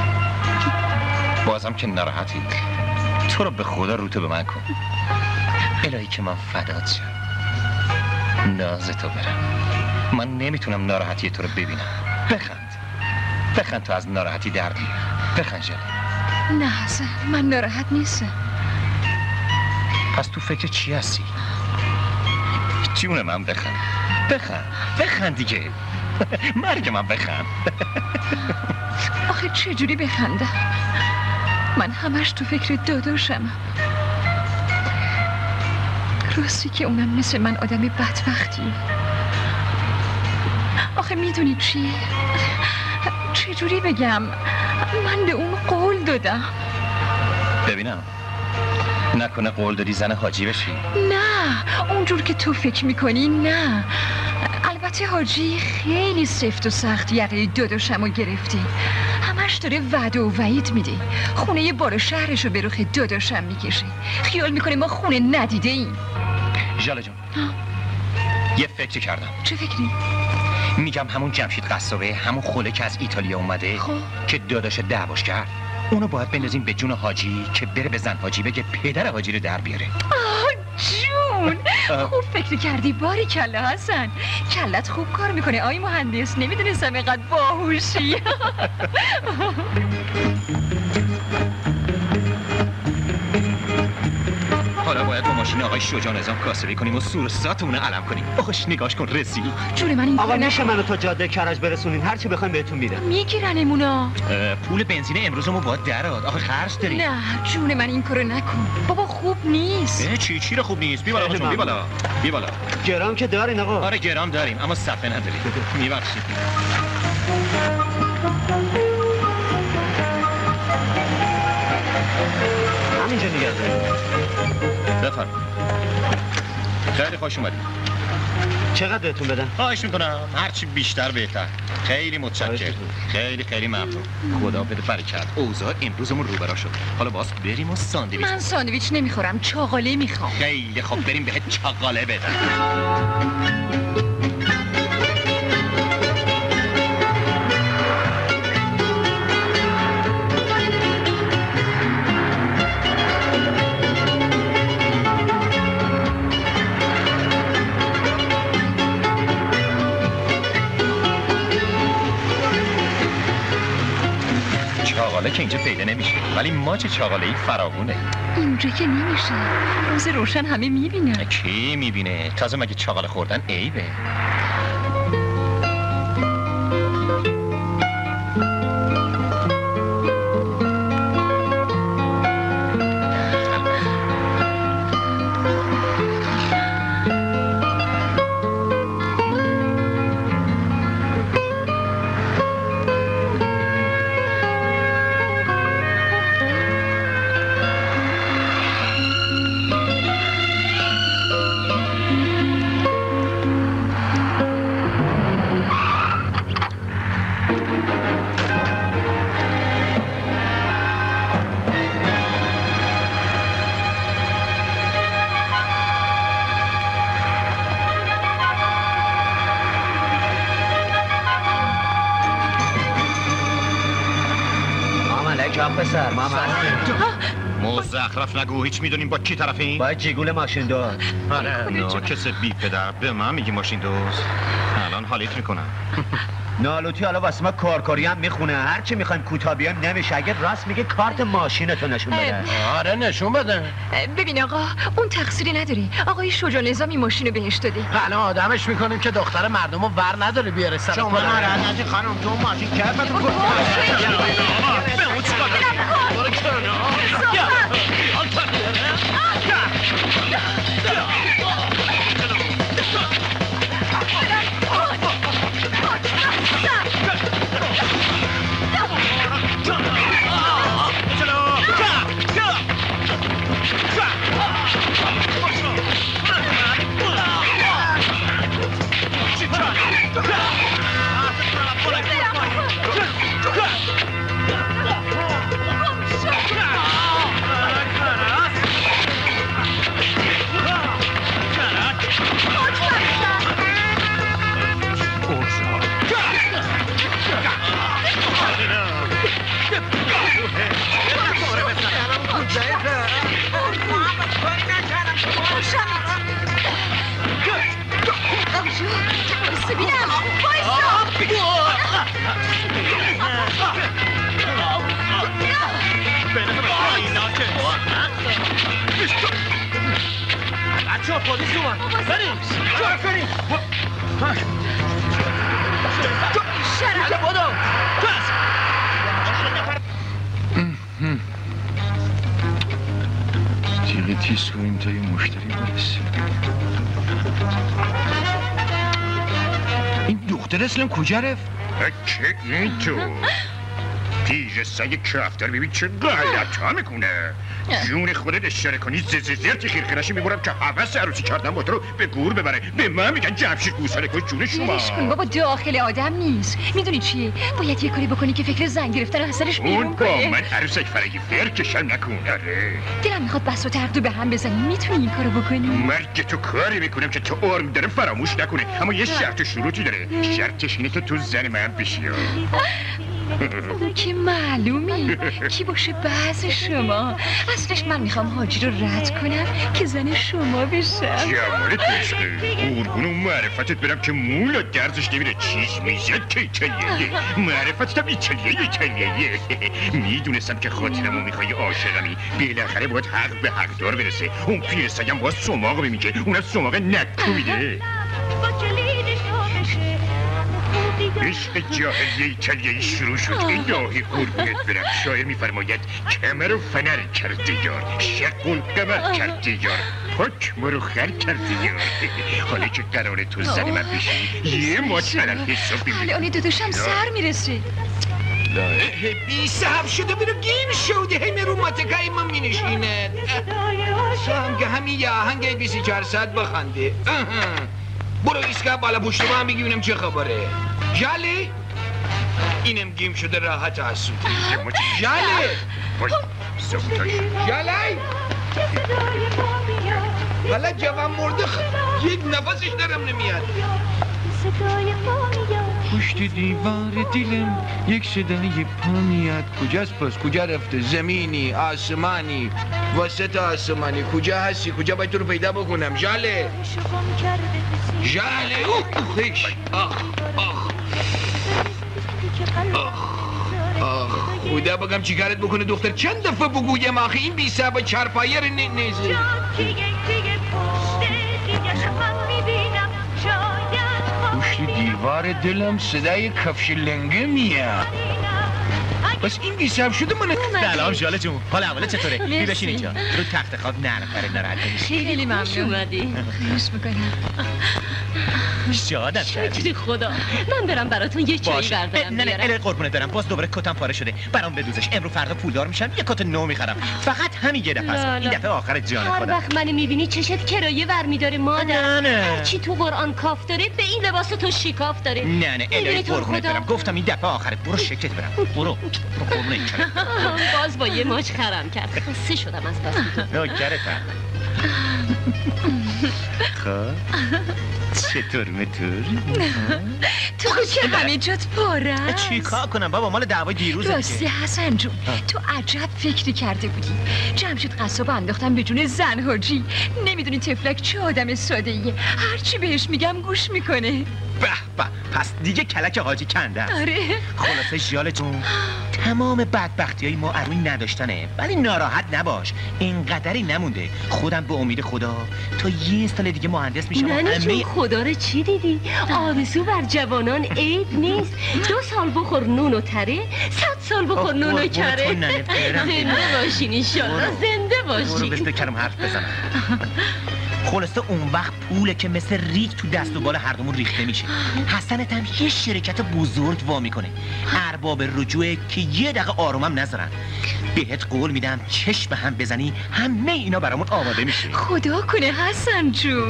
بازم که ناراحتی؟ تو رو به خدا روتو به من کن. الهی که من فدات شم. ناز تو برم. من نمیتونم ناراحتی تو رو ببینم. بخند تو از ناراحتی درد میاری. بخند ژاله. نه حسن، من ناراحت نیستم. پس تو فکر چی هستی؟ جون من بخند دیگه. مرگ من بخند. آخه چجوری بخندم؟ من همش تو فکر داداشم. راستی که اونم مثل من آدم بدبختیه. آخه میدونی چیه؟ چجوری بگم؟ من به اون قول دادم. ببینم نکنه قول دادی زن حاجی بشی؟ نه اونجور که تو فکر میکنی نه. البته حاجی خیلی سفت و سخت یقه داداشمو گرفته. همش داره وعده و وعید میده. خونه بار شهرشو به رخ داداشم میکشه. خیال میکنه ما خونه ندیده ایم. ژاله جان یه فکری کردم. چه فکری؟ میگم همون جمشید قصابه، همون خوله که از ایتالیا اومده که داداش دعواش کرد، اونو باید بندازیم به جون حاجی که بره به زن حاجی بگه پدر حاجی رو در بیاره. جون خوب فکر کردی. باری کلا حسن، کلت خوب کار میکنه. آی مهندس نمیدونستم اینقدر باهوشی. حالا باید با ماشین آقای شجاع نظام کاسبی کنیم و سورساتمون رو علم کنیم. آخش نگاش کن رسید. جون من این آقا نشه منو تا جاده کرج برسونین، هر چی بخوایم بهتون میدم. میگیرنمونا. پول بنزین امروزمو باید درآد. آخه خرج داری. نه جون من این کارو نکن بابا، خوب نیست. چی رو خوب نیست؟ بی بالا جون، بی بالا. گرام که دارین آقا. آره گرام داریم اما صفحه نداریم. میبخشید. همینجا نگه داریم. بفرم. خیلی خوش اومدید. چقدر بهتون بدم؟ خواهش میکنم هرچی بیشتر بهتر. خیلی متشکرم. خیلی ممنون. خدا بده برکت. اوضاع امروزمون روبرا شد. حالا باز بریم و ساندویچ. من ساندویچ نمیخورم، چاقاله میخوام. خیلی خب بریم بهت چاقاله بدم. چاقاله که اینجا پیدا نمیشه، ولی ماچ چاقاله‌ای فراوونه. اینجا که نمیشه، روز روشن همه میبینن. کی میبینه؟ تازه مگه چاقاله خوردن عیبه؟ پسر مزخرف نگو، هیچ میدونیم با کی طرفیم؟ باید جیگول ماشین دوست. آره کس بی پدر به من میگی ماشین دوست. الان حالیت میکنم. نالوتی حالا واسه ما کارکاری هم میخونه، هر چی میخوایم کوتاه بیایم نمیشه. اگه راست میگه کارت ماشینتو نشون بده. آره نشون بده. ببین آقا اون تقصیری نداری، آقای شجاع نظامی ماشینو بهش داده. الان آدمش میکنیم که دختر مردمو ور نداره بیاره سر شما ناراحتی خانم، تو ماشین کرد تو بچه ها پلیس اومد. بریم بریم. تو شرف بودو تو هست تیغ تیز کنیم تا یه مشتری برسه. این دختر اسلم کجا رفت؟ چه این تو؟ پیش سگ کفتر ببین چه غلط ها میکنه. جون خودت اشاره کنی زرتی خیرخیرشی میبورم که حوث عروسی کردن با تو رو به گور ببره. به من میگن جمشید گوساله کش جون شما. ولش کن بابا، داخل آدم نیست. میدونی چیه؟ باید یه کاری بکنی که فکر زن گرفتن از سرش بیرون کنه. اون با من عروسک فرگی فرکشن نکنه. دلم میخواد بس و تقدو به هم بزنی. میتونی این کارو بکنی؟ مرگ تو کاری میکنم که تو عرم داره فراموش نکنه. اما یه شرط شروطی داره. شرطش اینه که تو زن من بشی. اون که معلومی کی باشه بعض شما. اصلش من میخوام حاجی رو رد کنم که زن شما بشم. جمالت عشقه قربون و معرفتت برم که مولا درزش نمیره چیز میزد که ایتالیاییه. معرفتت هم ایتالیاییه. میدونستم که خاطرمو میخوای عاشقمی. بالاخره باید حق به حقدار برسه. اون پیر سگم باز سماق میگه. اونم سماق نکو میده. عشق جاهلی ایتالیایی شروع شد. الهی قربونت برم. شاعر میفرماید کمر و فنر کرده یار، شق القمر کرده یار، حکم رو خر کرده یار. حالا که قراره تو زن من بشی یه ماچ علم حساب ببینم. الان داداشم سر میرسه. بی صاحب شده برو گیم شده. هی رو ماتکای من مینشینه. تو هم که همین یه آهنگه 2400 بخنده. برو ایسکا بالا پشت ما هم بگیبینم چه خبره. جاله اینم گیم شده راحت آسود. جاله جاله حالا جوان مرده یک نفسش درم نمیاد. پشت دیوار دلم یک صدای پا میاد. کجاست پس؟ کجا رفته؟ زمینی، آسمانی، وسط آسمانی. کجا هستی؟ کجا باید تو رو پیدا بکنم؟ جاله جاله خدا بگم چیکارت بکنه دختر. چند دفعه بگویم آخه این بی صاحب چرپایه رو نیزه. پشت دیوار دلم صدای کفش لنگه میاد. بس این بی صاحب شده من. سلام ژاله جون، حال احوالت چطوره؟ بی بشین اینجا رو تخت خواب نرم ناراحت نمیشی. خیلی ممنون اومدی. خواهش میکنم. شادت کردی. خدا من برم براتون یه چایی بردارم. نه قربونت برم. باز دوباره کتم پاره شده. برام بدوزش. امروز فردا پولدار میشم یه کت نو میخرم. فقط همین یه دفعه است. این دفعه آخر جان خودم. هر وقت منو میبینی چشت کرایه برمیداره مادر. نه چی تو قرآن کاف داره به این لباس تو شیکاف داره. نه الهی قربونت برم. گفتم این دفعه آخره. برو شکلت برم. برو قربونت برم. باز با یه ماچ خرم کرد. خسته شدم از دست. نوکرتم. خب چطور متور؟ تو که همه جات پاره است. چی کار کنم بابا؟ مال دعوای دیروزه. راستی حسن جون تو عجب فکری کرده بودی. جمشید قصاب انداختم به جون زن حاجی. نمیدونی تفلک چه آدم ساده ایه. هرچی بهش میگم گوش میکنه. به پس دیگه کلک حاجی کنده است. آره. خلاصه ژاله جون تمام بدبختیای ما اروی نداشتنه. ولی ناراحت نباش، اینقدری نمونده. خودم به امید خدا تا یه سال دیگه مهندس میشم. نه چون خدا رو چی دیدی؟ آرزو بر جوانان عیب نیست. 2 سال بخور نون و تره، 100 سال بخور نون و کره. زنده باشین انشالله، زنده باشین. برو بس بکرم حرف بزنم. خلاصه اون وقت پوله که مثل ریگ تو دست و بال هر دومون ریخته میشه. حسنت هم یه شرکت بزرگ وا میکنه. ارباب رجوعه که یه دقیقه آرومم نذارن. بهت قول میدم چشم هم بزنی همه اینا برامون آماده میشه. خدا کنه حسن جون.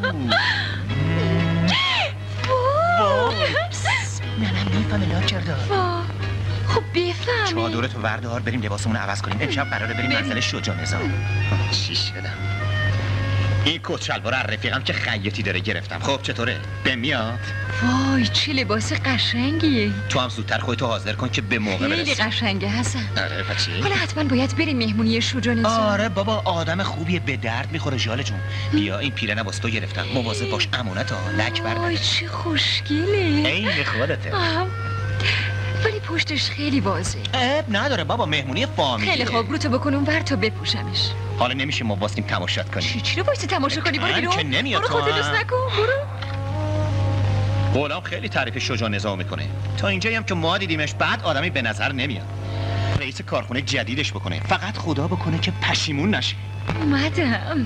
نه میفهمه لا کرده. خب بفهمی. چادرتو وردار بریم لباسمون عوض کنیم. امشب قراره بریم منزل شجاع نظام. چی شدم؟ این کت شلوار رفیقم که خیاطی داره گرفتم. خب چطوره؟ به میاد؟ وای چه لباس قشنگیه. تو هم زودتر خودتو حاضر کن که به موقع برسی. خیلی قشنگه حسن. آره پچی؟ حالا حتما باید بریم مهمونی شجاع نظام. آره بابا آدم خوبیه، به درد میخوره ژاله جون. بیا این پیرنه واسه تو گرفتم. مواظب باش امانت ها لک برداره. وای چه خوشگله. عین خودته. ولی پشتش خیلی واضحه. عیب نداره بابا، مهمونی فامیلیه. خیلی خوب، رو تو بکن اونور تا بپوشمش. حالا نمیشه ما واسیم تماشات کنیم. چی رو واسه تماشا کنی؟ برو بیرون. که نمیاد. برو خودت دوست نکن. برو. غلام خیلی تعریف شجاع نظام میکنه. تا اینجایی هم که ما دیدیمش بعد آدمی به نظر نمیاد. رئیس کارخونه جدیدش بکنه. فقط خدا بکنه که پشیمون نشه. اومدم.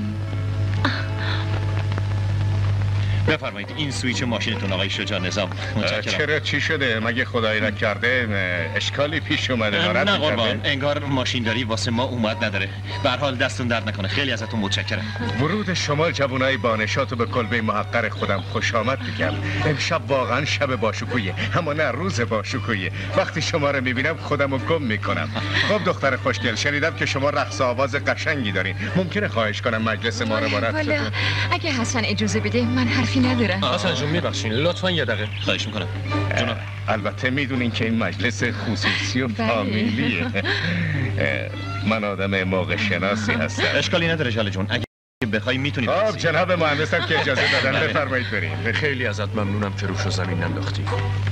بفرمایید این سویچ ماشینتون آقای شجاع نظام. متشکرم. چرا چی شده؟ مگه خدایی نکرده اشکالی پیش اومده؟ نه قربان، انگار ماشینداری واسه ما اومد نداره. به هر حال دستون درد نکنه. خیلی ازتون متشکرم. ورود شما جوانای بانشاتو به کلبه محقر خودم خوش آمد میگم. امشب واقعا شب باشکوهیه، اما نه روز باشکوهیه. وقتی شما رو میبینم خودمو گم میکنم. خب دختر خوشگل، شنیدم که شما رقص آواز قشنگی دارین. ممکنه خواهش کنم مجلس ما رو با رقصتون؟ اگه حسن اجازه بده من حرفی ندارم. حسن جون میبخشین لطفاً یه دقیقه خواهش میکنم. جناب البته میدونین که این مجلس خصوصی و فامیلیه. من آدم موقع شناسی هستم. اشکالی نداره جاله جون. اگه بخوای میتونی. خب جناب مهندسم که اجازه دادن بفرمایید بریم. خیلی ازت ممنونم که روش زمین ننداختی.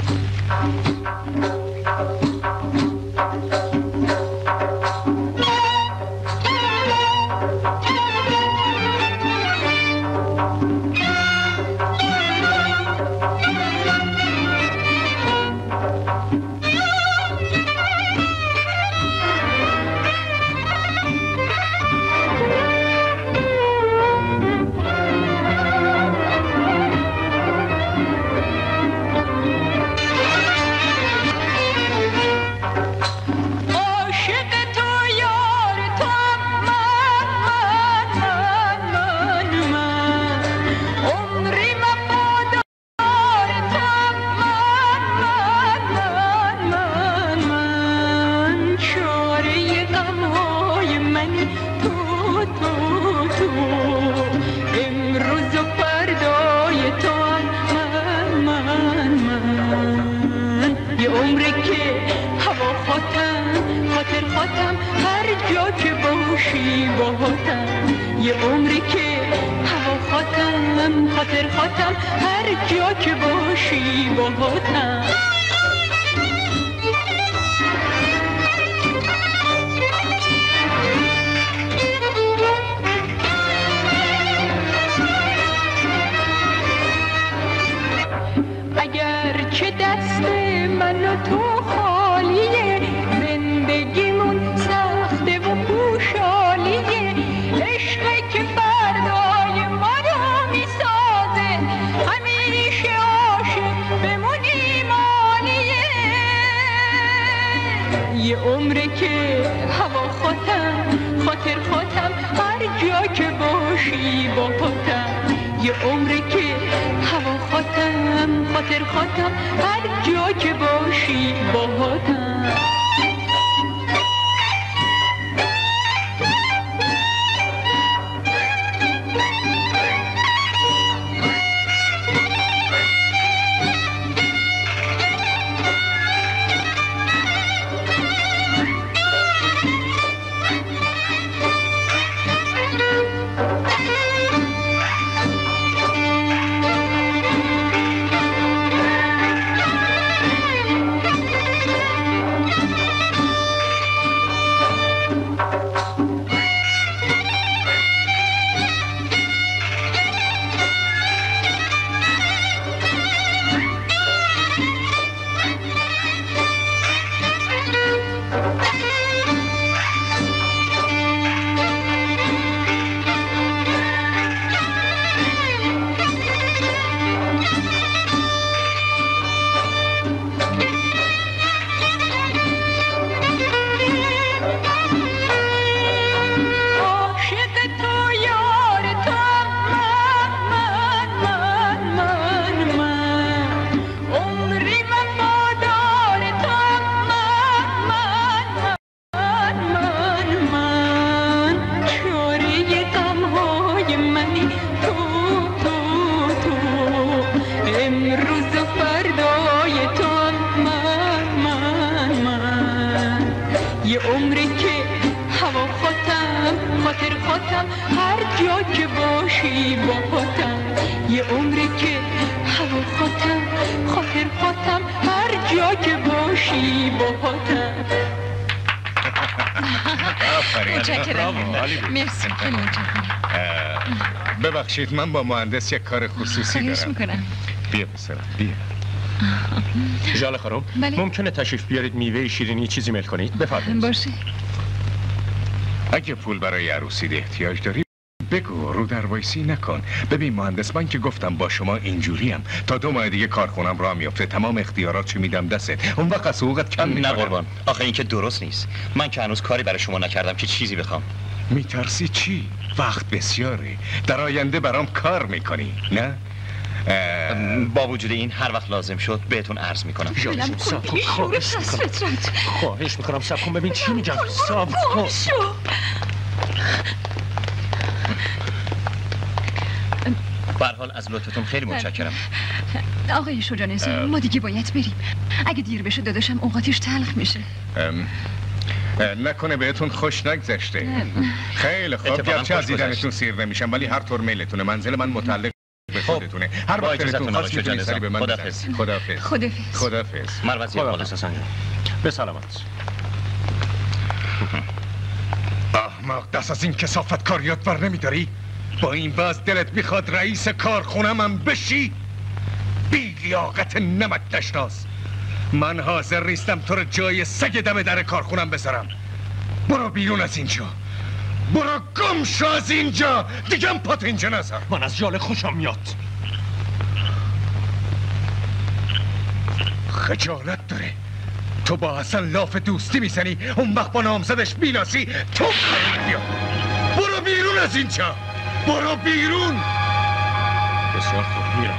یه عمری که هوا خاطم خاطر خاطم هر جا که باشی باهاتم. اگر چه دست من و تو خالیه زندگیمون سخته و پوشالیه عشقی که فردای ما رو میسازه همیشه عاشق بمونی مالیه. یه عمره که هوا خاطم خاطر خاطم هر جا که باشی باهاتم. یه عمره که هوا خاطم خاطر خاطم هر جا که باشی باهاتم. ببخشید من با مهندس یک کار خصوصی دارم. میکنم. بیا پسرم بیا. ژاله خانم بله؟ ممکنه تشریف بیارید میوه شیرینی چیزی میل کنید؟ بفرمایید. باشه. اگه پول برای عروسیت احتیاج داری بگو، رو در وایسی نکن. ببین مهندس، من که گفتم با شما اینجوریم تا 2 ماه دیگه کارخونم راه میفته، تمام اختیاراتشو میدم دستت، اون وقت از حقوقت کم نه قربان، آخه این که درست نیست. من که هنوز کاری برای شما نکردم که چیزی بخوام. میترسی چی؟ وقت بسیاره، در آینده برام کار میکنی، نه؟ با وجود این هر وقت لازم شد بهتون عرض میکنم. بلم کن بیشور پس فطرت. خواهش میکنم صبر کن ببین چی میگم. صبر کن. به هر حال از لطفتون خیلی متشکرم. آقای شجاع ما دیگه باید بریم. اگه دیر بشه داداشم اوقاتش تلخ میشه. نکنه بهتون خوش نگذشته. خیلی خوب، گرچه از دیدنتون سیر نمیشم ولی هر طور میلتونه. منزل من متعلق به خودتونه. هر وقت دلتون خواست میتونید سری به من خداحافظ. خداحافظ. خداحافظ. خداحافظ. مروت خداحافظ حسن جان. به سلامت. احمق، دست از این کثافت کاریات بر نمیداری؟ با این وضع دلت میخواد رئیس کارخونم هم بشی؟ بی لیاقت نمک نشناس. من حاضر نیستم تو رو جای سگ دم در کارخونم بذارم. برو بیرون از اینجا، برو گم شو از اینجا، دیگه پات اینجا نذار. من از ژاله خوشم میاد. خجالت داره تو با حسن لاف دوستی میزنی، اون وقت با نامزدش بیناسی. تو بیا برو بیرون از اینجا، برو بیرون. بسیار خوب میرم.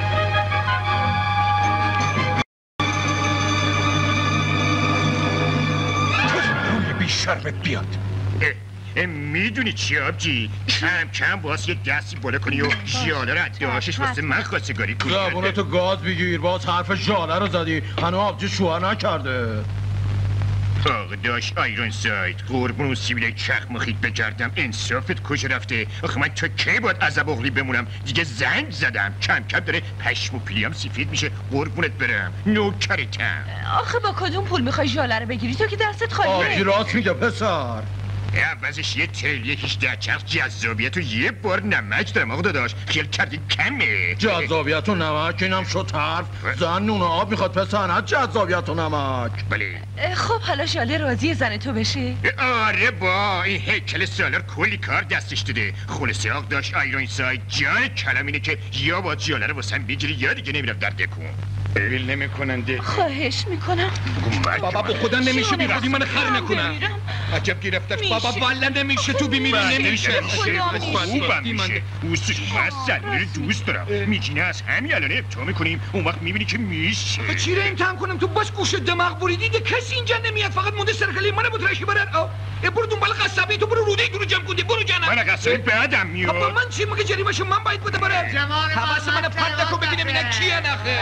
روی بی شرمت بیاد. میدونی چی آبجی؟ کم کم باز یه دستی بالا کنی و ژاله رو از داشش واسه من خواستگاری کنی. زبونتو گاز بگیر، باز حرف ژاله رو زدی. هنوز آبجی شوهر نکرده. آقا داشت آیرون ساید، قربون اون سیبیله چخمخیت بگردم. انصافت کجا رفته؟ آخه من تا کی باید عذب اغلی بمونم؟ دیگه زنگ زدم، کم کم داره پشم و پیلیام سفید میشه. قربونت برم، نوکرتم. آخه با کدوم پول میخوای ژاله رو بگیری تو که دستت خالیه؟ آبجی راست میگه پسر. عوضش یه تل یکیش در چرخ جذابیت و یه بار نمک دارم. آقا داداش خیال کردید کمه. جذابیت و نمک اینم شد حرف. زن نون آب میخواد پسر، نه جذابیت و نمک. بله. خب حالا ژاله راضی زن تو بشه؟ آره با این هیکل سالار کلی کار دستش داده. خلاصه آق داشت آیرون ساید جان کلم اینه که یا با ژاله رو واسم بگیری یا دیگه نمیرم در دکون. ویل نمیکننده. خواهش میکنم. بابا با خدا نمیشه بیرودی من خر نکنم. عجب گرفتش بابا، والا نمیشه تو بیمیری نمیشه. خوبم میشه. اوستش مسئله دوست دارم. میگینه از همین الان ابتدا میکنیم، اون وقت میبینی که میشه. چی رو امتحان کنم؟ تو باش گوش دماغ بریدی دیگه کسی اینجا نمیاد، فقط مونده سرکله منو مترشی برن. برو دنبال قصابی، تو برو روده دورو جمع کنی. برو جانم. من قصابی بعدم میاد. بابا من چی مگه جریمه‌شو من باید بده برم؟ حواس منو پرت نکن ببینم اینا کیه نخه.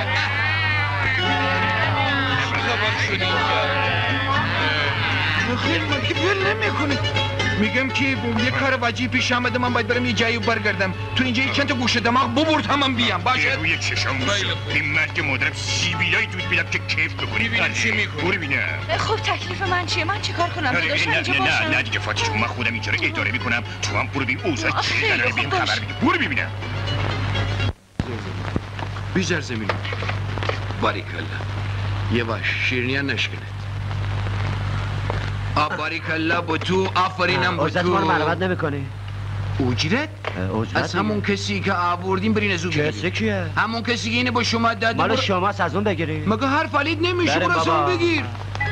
خبر شدی خیلی من که بیل نمیکنه. میگم که یه کار وجیه پیش آمده، من باید برم یه جایی برگردم. تو اینجا چند تا گوشه دماغ ببرد هم بیام باشه. روی چشام این مرد مادرم سیبیلای دود میدم که کیف بکنی. ببینم چی میکنی. برو ببینم. خب تکلیف من چیه؟ من چیکار کنم؟ داداش اینجا باشم. نه دیگه فاتش، من خودم اینجا رو اداره میکنم. تو هم برو ببین اوضاع چیه، داره ببین خبر بده. برو ببینم. بیزار زمین. باریکالله. یواش شیرینی نشکنه. باریکالله با تو، آفرینم با تو. اجرت ما رو مراقبت نمیکنه. اجرت؟ از همون کسی که آوردیم برین از اون کسی کیه؟ همون کسی که اینه با شما داد. مال شماست، از اون بگیری. مگه حرف علید نمیشه، برو از اون بگیر.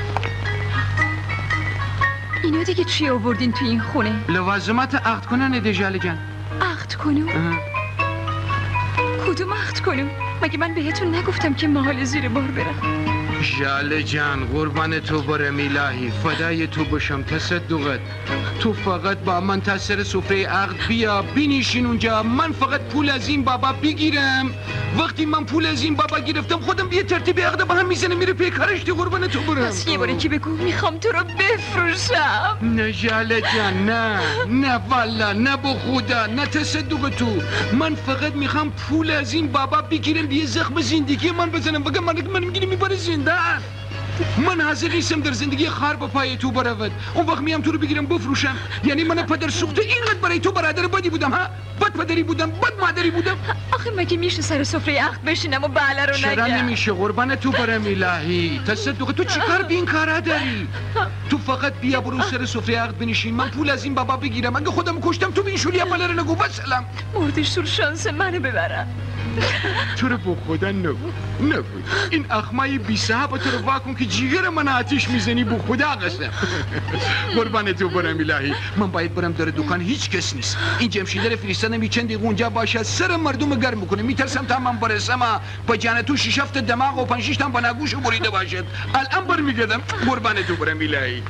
اینا دیگه چی آوردین تو این خونه؟ لوازمات عقد کنن دجاله جان. عقد کنم؟ کدوم عقد کنم؟ مگه من بهتون نگفتم که محال زیر بار برم؟ ژاله جان قربان تو برم الهی، فدای تو باشم تصدقت. تو فقط با من تا سر سفره عقد بیا بینیشین اونجا، من فقط پول از این بابا بگیرم. وقتی من پول از این بابا گرفتم خودم بیا ترتیب عقد با هم میزنه میره پیکارش. دی قربان تو برم. پس یه باره که بگو میخوام تو رو بفروشم. نه ژاله جان نه والا نه با خدا نه تصدق تو. من فقط میخوام پول از این بابا بگیرم، یه زخم زندگی من بزنم. وگه من میگیرم میبره زندان. من حاضر نیستم در زندگی خار با پای تو برود. اون وقت میام تو رو بگیرم بفروشم. یعنی من پدر سوخته اینقدر برای تو برادر بدی بودم ها؟ بد پدری بودم، بد مادری بودم. آخه مگه میشه سر سفره عقد بشینم و بله رو نگم؟ چرا نمیشه قربان تو برم الهی؟ تصدق تو چیکار به این کارا داری؟ تو فقط بیا برو سر سفره عقد بنشین، من پول از این بابا بگیرم. اگه خودم کشتم تو به این شوری بالا رو نگو. وسلام. مردش سور شانس منو ببرم. تو رو با خدا نگو این اخمای بی صاحب تو رو واکن که جیگر من آتیش میزنی. با خدا قسم. قربان تو برم الهی. من باید برم در دکان، هیچ کس نیست. این جمشیده رو فرستادم چند دقیقه اونجا باشه سر مردم گرم کنه. میترسم تا من برسم با جان تو 6 7 دماغ و 5 6 تا بناگوشو بریده باشد. الان برمیگردم. قربان تو برم الهی.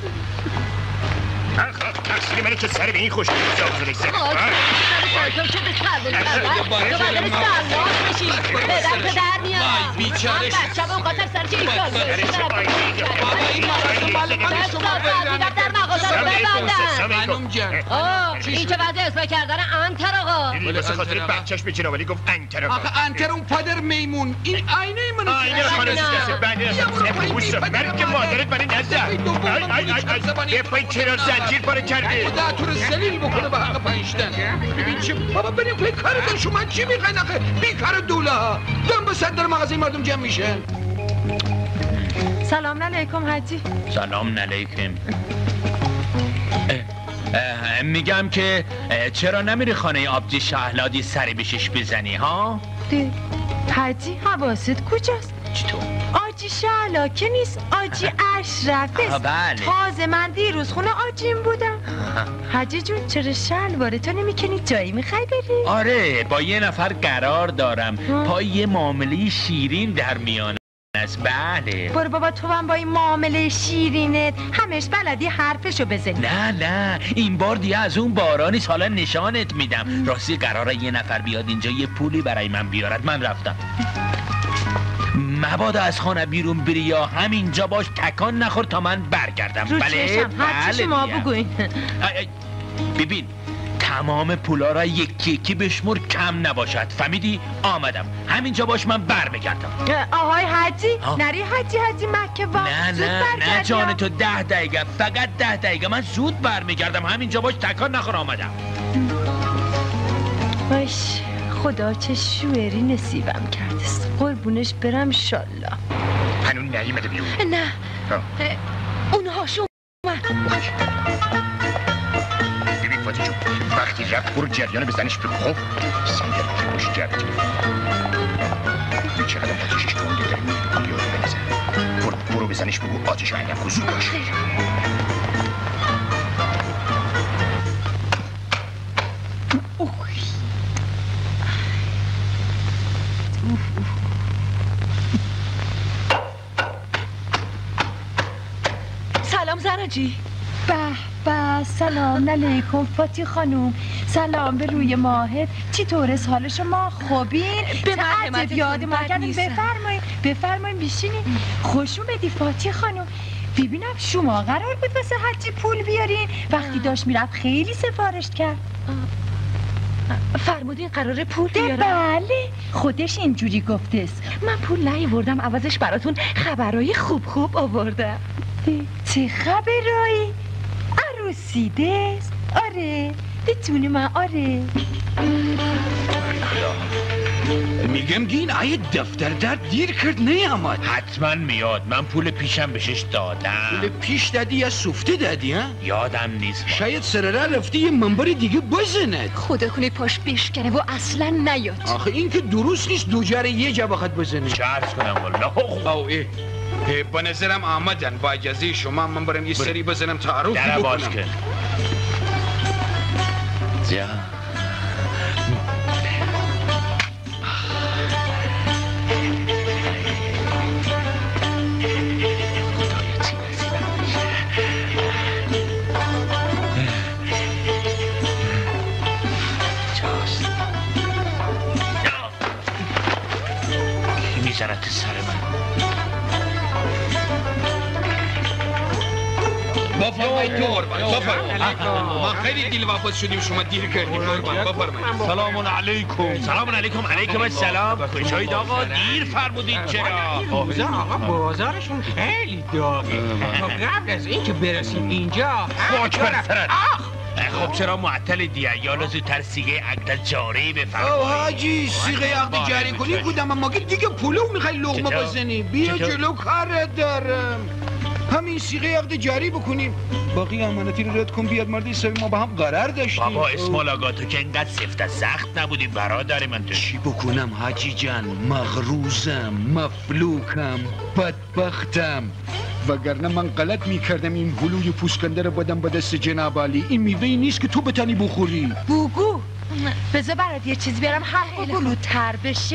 تقصیر منه که سر به این خوش می‌گذاره. تو چه به سر بودی؟ تو باید سرناز بشی. پدر میاد. بیچاره بچه به اون خاطر سر چه ایستال در مغازه رو ببندن. این چه وضع اسم کردن انتر آقا؟ واسه خاطر بچهش به جناب علی گفت انتر آقا. آخه انتر اون پدر میمون. این آینه من. آینه خانه سیاسه مرگ مادرت منی نزد. یه پای کنار زنجیر پاره کرده. خدا تو رو ذلیل بکنه به حق پنجتن. ببین چه بابا بریم پای کارتون. شما چی میخواین آخه؟ بیکار دوله ها دم به صد در مغازه مردم جمع میشه. سلام علیکم حاجی. سلام علیکم. میگم که چرا نمیری خانه آبجی شهلادی سری بشش بزنی ها؟ حاجی حواست کجاست؟ چطور؟ آجی شهلا که نیست، آجی اشرفه. بله. تازه من دیروز خونه آجیم بودم. حاجی جون چرا شلوارتو نمیکنی جایی میخوای بری؟ آره با یه نفر قرار دارم. پای یه معامله شیرین در میان است. بله. برو بابا تو هم با این معامله شیرینت همش بلدی حرفشو بزنی. نه این بار دیگه از اون بارانی حالا نشانت میدم. راستی قراره یه نفر بیاد اینجا یه پولی برای من بیارد. من رفتم. مبادا از خانه بیرون بری یا همینجا باش تکان نخور تا من برگردم. رو چشم هر چی شما بگوین. ببین تمام پولا را یکی بشمر کم نباشد. فهمیدی؟ آمدم همینجا باش من برمیگردم. آهای حاجی نری حاجی مکه واقع. نه جان تو 10 دقیقه فقط 10 دقیقه من زود برمیگردم. همینجا باش تکان نخور. آمدم. باش خدا چه شوری نصیبم کردست. قربونش برم شالله. هنون نیومده بیرون؟ نه اونها شو ببین فاتی جون وقتی رفت برو جریان بزنش به خوب سنگر که باش جرد این چقدر آتیشش کنده داره بیار بزن. برو بزنش بگو آتیش عینم حضور باش. سلام زناجی. به سلام علیکم فاتی خانوم. سلام به روی ماهت. چطور حال شما؟ خوبین؟ به مرحمت یاد ما کردیم. بفرمایید بیشینین. خوش اومدی فاتی خانوم. ببینم شما قرار بود واسه حجی پول بیارین. وقتی داشت میرفت خیلی سفارش کرد. فرمودین قراره پول بیارم؟ بله خودش اینجوری گفتست. من پول نیاوردم عوضش براتون خبرهای خوب آوردم. چه خبرایی؟ عروسیده است؟ آره بتونی من آره. میگم گین آیه دفتر در دیر کرد نیامد. حتما میاد. من پول پیشم بهش دادم. پول پیش دادی یا سوفته دادی ها؟ یادم نیست. شاید سرره رفتی یه منبر دیگه بزند. خدا کنه پاش بشکنه و اصلا نیاد. آخه این که درست نیست دو جره یه جا بخواد بزنه. چه عرض کنم والله. به نظرم آمدن. با اجازه شما من برم یه سری بزنم تعارف بکنم. باش کن. میزنه تو سر من. با بفرمایید ما خیلی دل واپس شدیم شما دیر کردیم بفرمایید. سلام علیکم. سلام علیکم. علیکم السلام. خوشایید آقا، دیر فرمودید چرا؟ آقا بازارشون خیلی داغه. قبل از اینکه برسیم اینجا خب چرا معطل دیگه؟ زودتر سیگه عقد جاری بفرمایید. حاجی سیگه عقد جاری کنی کدام ما دیگه پولو میخوای لقمه بزنی. بیا جلو کار دارم. همین سیغه عقد جاری بکنیم. باقی امانتی رو رد کن بیاد مرد حسابی ما با هم قرار داشتیم. بابا اسمال آقا تو که اینقدر سفت سخت نبودی برادر من. تو چی بکنم حاجی جان؟ مغروزم، مفلوکم، بدبختم. وگرنه من غلط میکردم این هلوی پوسکنده رو بدم به دست جناب علی. این میوهی نیست که تو بتانی بخوری. بوگو بذار برات یه چیز بیارم حق گلوتر بشه.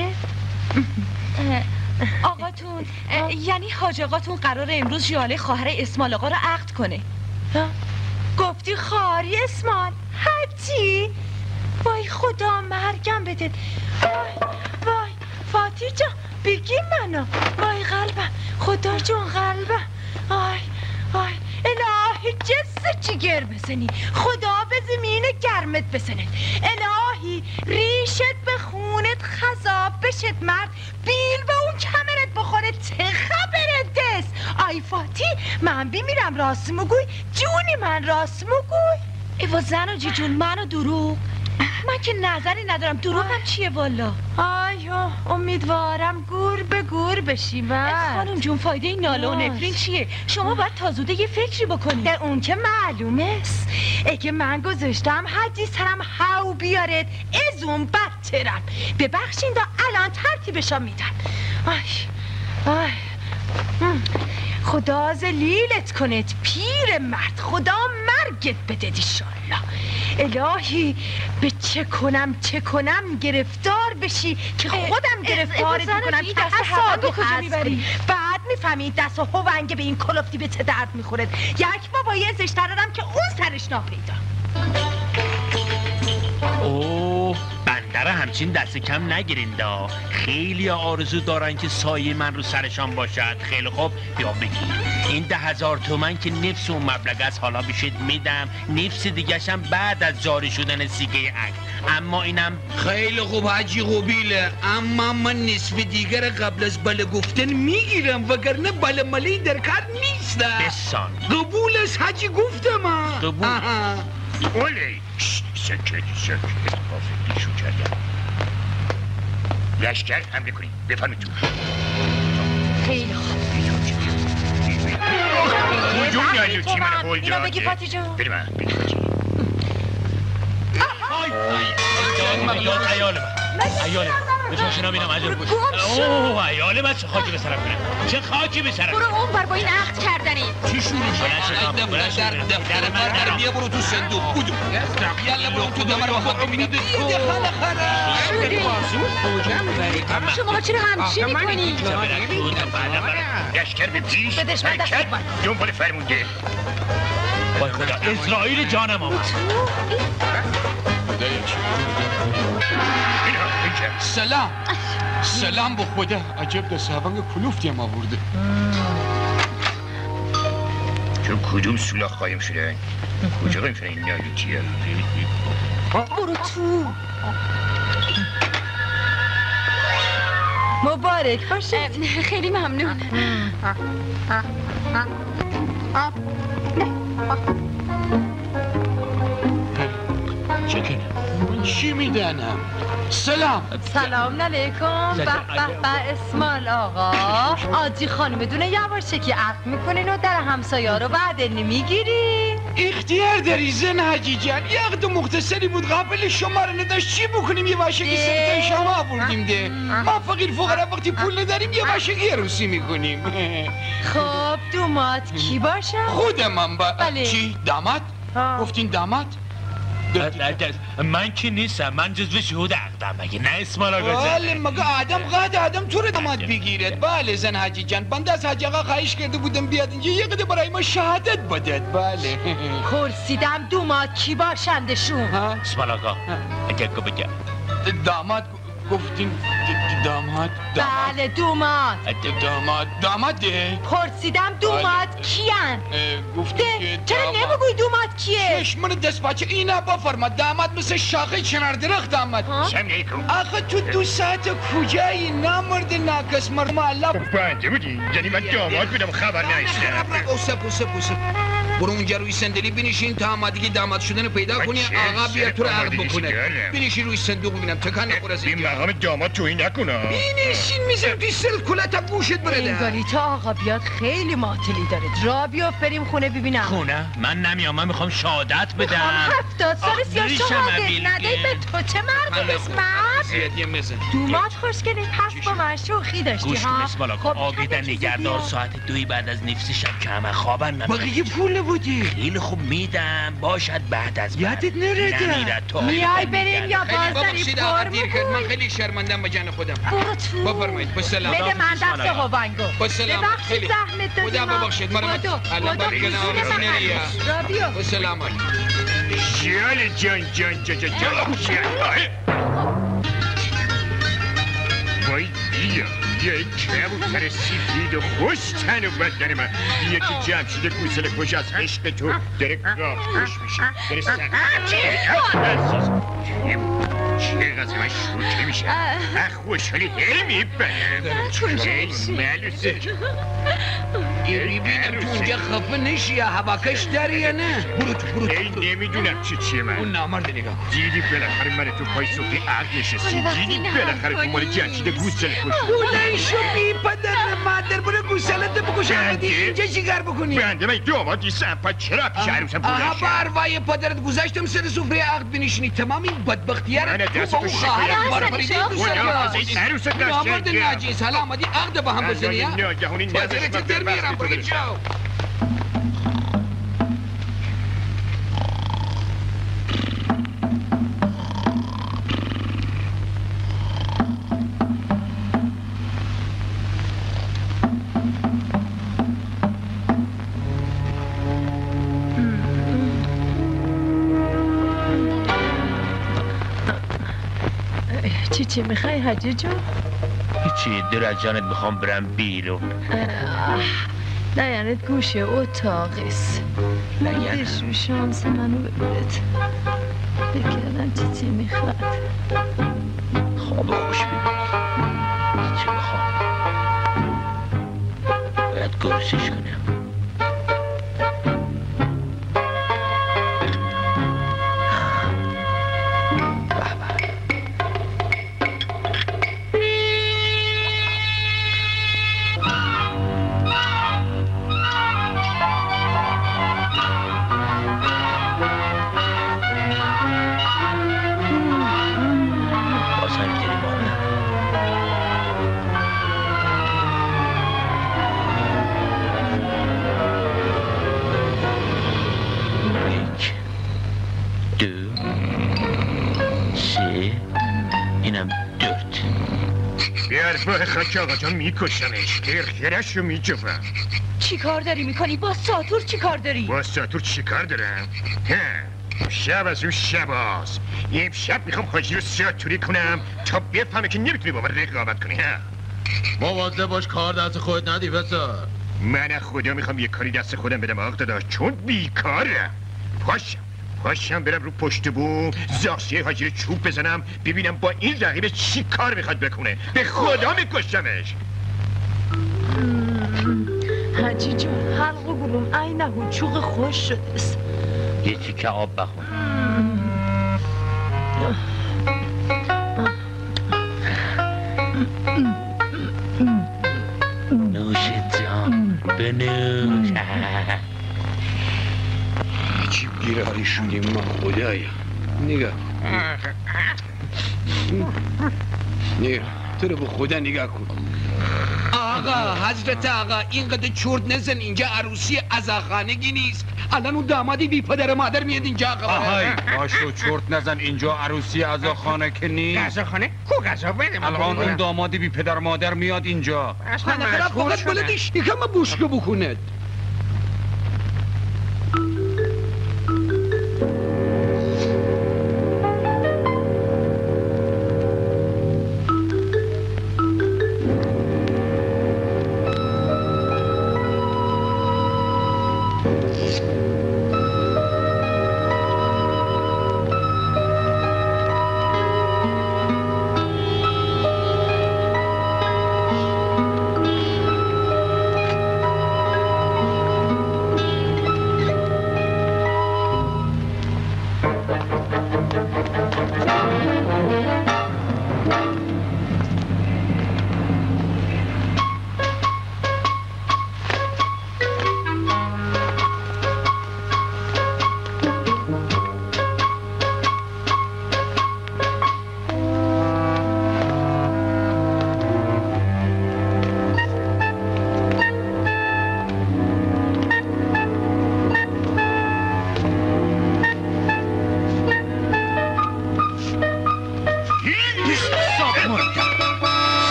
آقاتون یعنی حاج آقاتون قرار امروز ژاله خواهر اسمال آقا رو عقد کنه؟ گفتی خواهری اسمال؟ حجی؟ وای خدا مرگم بده. وای فاتی جان بگی منو. وای قلبم خدا جون قلبم. آی الهی جس جگر بزنی. خدا به زمین گرمت بزنه. الهی ریشت به خونت خذاب بشد مرد. بیل به اون کمرت بخوره. چه خبرت دست؟ آی فاتی من بیمیرم راست مگوی. جونی من راست مگوی. ایوا زن و جی جون منو دروغ. من که نظری ندارم. دروغم چیه والا؟ آیو امیدوارم گور به گور بشی. خانم جون فایده این ناله و نفرین چیه؟ شما باید تازوده یه فکری بکنید. در اون که معلومه است. اگه من گذاشتم حدی سرم هاو بیارد از اون بدترم. ببخشین دا الان ترتیبشا میدم. آی خدا ذلیلت کنت پیر مرد. خدا مرگت بده ایشالله. الهی به چه کنم گرفتار بشی که خودم گرفتارت میکنم. تصادف میبری بعد میفهمی دست و هونگه به این کلفتی به چه درد میخورد. یک بابایی زشتر دارم که اون سرش ناپیدا. اوه بندره همچین دست کم نگیرین دا. خیلی آرزو دارن که سایه من رو سرشان باشد. خیلی خوب بیا بگیر. این 10,000 تومن که نفس اون مبلغ است حالا بشید میدم. نفس دیگه‌شم بعد از جاری شدن سیگه عقد. اما اینم خیلی خوب حاجی قبیله. اما من نصف دیگر قبل از بله گفتن میگیرم وگرنه بله ملی در کار نیست. بسان قبول است حاجی گفتم. قبول اولی سکت شو کردم. لشکر حمله کنید بفرمید تو. خیلی خوب کجون یعنی چی من قول اینو بگی پاتی جون. بری من ایال من بچه نبینم عجب بود. اوه ایال من چه خاکی به سرم کنم. چه خاکی به سرم. برو اون بر با این عقد کردنی. چی شروع شد؟ در بیا برو تو صندوق. بودو یالا برو تو دمر با امید تو. شما چرا همچی میکنی؟ لشکر به پیش حرکت دنبال فرمونده. وای خدا اسرائیل جانم آمد. سلام به خدا. عجب دست هونگ کلوفتی هم آورده. تو کدوم سولاخ قایم شدن؟ کجا قایم شدن این نالوتیه؟ برو تو. مبارک باشه. خیلی ممنون. چی میدنم؟ سلام علیکم. به اسمال آقا. آجی خانم دونه یواشه که عقد میکنین و در همسایه رو بعد نمیگیری. اختیار داری زن حاجی جان. یه عقد مختصری بود قابل شما رو نداشت. چی بکنیم؟ یه واشگی سرتای شما آوردیم ده. ما فقیر فقرا وقتی پول نداریم یه واشگی عروسی میکنیم. خب دومات کی باشه؟ خودم چی؟ داماد؟ گفتین داماد؟ من که نیستم. من جزو شهود عقدم. مگه نه اسمال آقا جان؟ بله مگه آدم تو رو داماد بگیرد. بله زن حاجی جان. بنده از حاجی آقا خواهش کرده بودم بیاد اینجا یه قده برای ما شهادت بدد. بله پرسیدم دومات کی باشندشون؟ اسمال آقا اگه بگم داماد گفتین داماد بله دوماد داماده پرسیدم دوماد کیان گفتین که چرا نمیگوی دوماد کیه؟ چشمون دست بچه اینا بفرما داماد مثل شاخه چنار درخت آمد سلام علیکم آخه تو 2 ساعت کجایی نامرد ناکس مرمالا بنده بودی یعنی من داماد بودم خبر نشدم پوسه برو اونجا روی صندلی بنشین تا آمادگی داماد شدن پیدا کنی آقا بیا تو رو عقد بکنه بنشین روی صندوق ببینم تکان نخور از این مقام داماد توی نکنه بنشین میذارم توی سلکوله تا گوشت برده انگاری تا آقا بیاد خیلی معطلی داره را بیافت بریم خونه ببینم خونه؟ من نمیام من میخوام شهادت بدم 70 سال سیاه شهادت ندهی به تو چه مرد اسمت؟ دوماد خوشگلی پس با من شوخی داشتی گوش کن ها اسمالا کن آقیدن نگهدار ساعت 2 بعد از نفسی شب که همه خوابن من بقیه پول بودی خیلی خوب میدم باشد بعد از یادت نرده نمیرد تو میای بریم یا باز داری پر میکنی من خیلی شرمندم به جان خودم برو تو بفرمایید بسلام بده من دست هوانگو بسلام خیلی زحمت دادی خدا ببخشید مرا الان برگن آرزینریا بسلام شیال جان وای بیا یه کبوتر سفید و خوش تن و بدن من یکی جمشید گوسله کش از عشق تو داره گاه خوش میشه داره چقدر من شوکه میشه خوشحالی هل میبنم ملوسه ایری بینم تو اونجا خفه نشی هواکش داری یا نه برو ای نمیدونم چیه من اون نامرد نگاه دیدی بالاخره من تو پای صفحه عقد نشستی دیدی بالاخره تو مال جمشید گوسله کش بلند شو بی پدر مادر برو گوسلت بکش عقدی اینجا چیکار بکنی بنده من داماد نیستم پا چرا پیش عروسم بلند آها با اروای پدرت گذاشتم سر سفره عقد بنشینی تمام این بدبختیه رو دست تو با اون خواهرت بارفریدی عروست نامرد ناجیز حالا آمدی عقد با هم بزنی ها پدرت در میرم برو جاو چی میخوای حاجی جون؟ هیچی دور از جانت میخوام برم بیرون دیانت گوشه اتاقیست مردش رو شانس منو ببرد بکردم چی میخواد خواب خوش ببینی چی میخوام باید گرسش کنم بیار خاک آقا جان میکشمش خیرش رو میجوم چی کار داری میکنی؟ با ساتور چی کار داری؟ با ساتور چی کار دارم؟ شب از اون شب هاست این شب میخوام حاجی رو ساتوری کنم تا بفهمه که نمیتونی با من رقابت کنی مواظب باش کار دست خودت ندی پسر من از خدا میخوام یه کاری دست خودم بدم آقا داداش چون بیکارم پاشم برم رو پشت بوم زاخسیه حاجی رو چوب بزنم ببینم با این رقیب چی کار میخواد بکنه به خدا میکشمش حاجی جون حلق و گلوم اینه چوق خوش شده است یه تیکه آب بخون نوش جان بنوش چی بیراری شدیم ما خدایا نگاه تو رو به خدا نگاه کن آقا حضرت آقا اینقدر چرت نزن اینجا عروسی عزاخانگی نیست الان اون دامادی بی پدر مادر میاد اینجا آقا آهای باشو چرت نزن اینجا عروسی عزاخانه که نیست عزاخانه؟ کو غذا بده الان اون دامادی بی پدر مادر میاد اینجا خانه خراب فقط بلدش یکم بوشکه بکند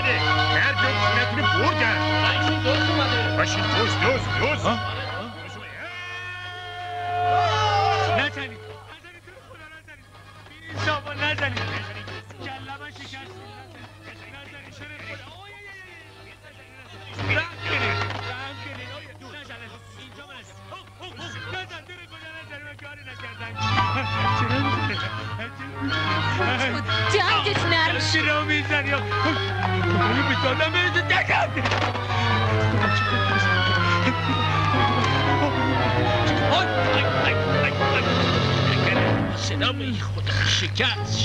اومده هر جا خونتونه بردن باشین دوست نزنید ساما نزنید کلمه شکست جنگت نرم شد چرا میزنی؟ میتونم بهت صدا می خدا شکست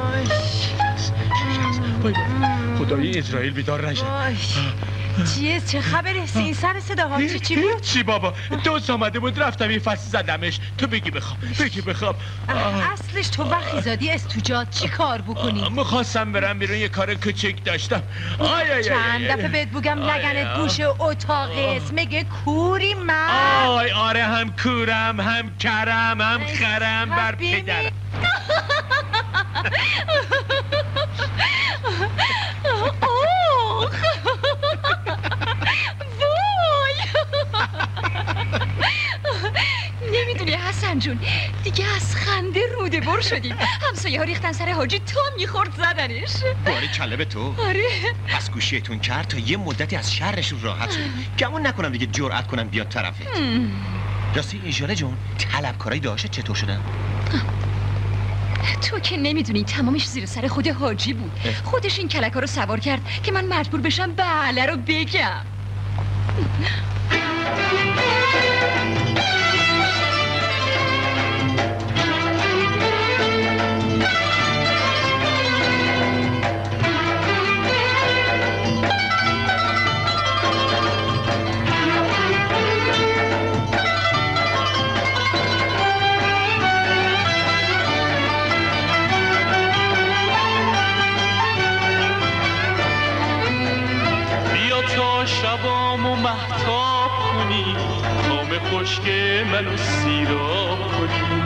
خدای اسرائیل بیدار نشه. چیه؟ چه خبره؟ این سر صداها چی بود؟ چی بابا؟ دوست آمده بود رفتم یه فصل زدمش. تو بگی بخواب اصلش تو وقتی زادی استوجات چی کار بکنی؟ میخواستم برم بیرون یه کار کوچیک داشتم. چند دفعه بهت بگم لگنت گوش اتاق مگه کوری من؟ آره هم کورم هم کرم هم خرم بر پدرم. نمیدونی حسن جون دیگه از خنده روده بر شدیم. همسایه ها ریختن سر حاجی تا میخورد زدنش. باری کله به تو؟ آره پس گوشیتون کرد تا یه مدتی از شرشون راحت شدیم. گمون نکنم دیگه جرأت کنم بیاد طرفت. راستی ایجاله جون طلبکارای داشت چطور شدن؟ تو که نمیدونی تمامش زیر سر خود حاجی بود. خودش این کلکا رو سوار کرد که من مجبور بشم بله رو بگم. شبامو مهتاب کنی خام خشک منو سیراب کنی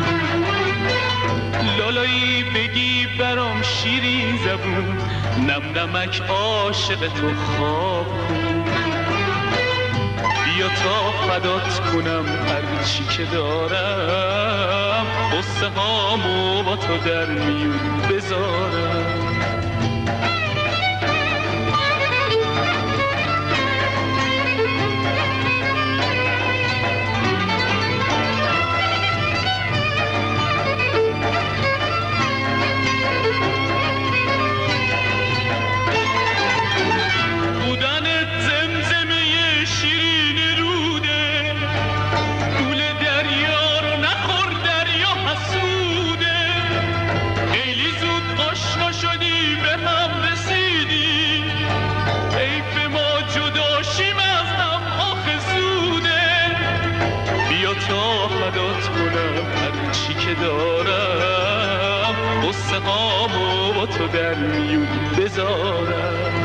لالایی بگی برام شیرین زبون نم نمک عاشق تو خواب کنی بیا تا فدات کنم هر چی که دارم قصه هامو با تو در میون بذارم دارم قصه هامو با تو در میون بذارم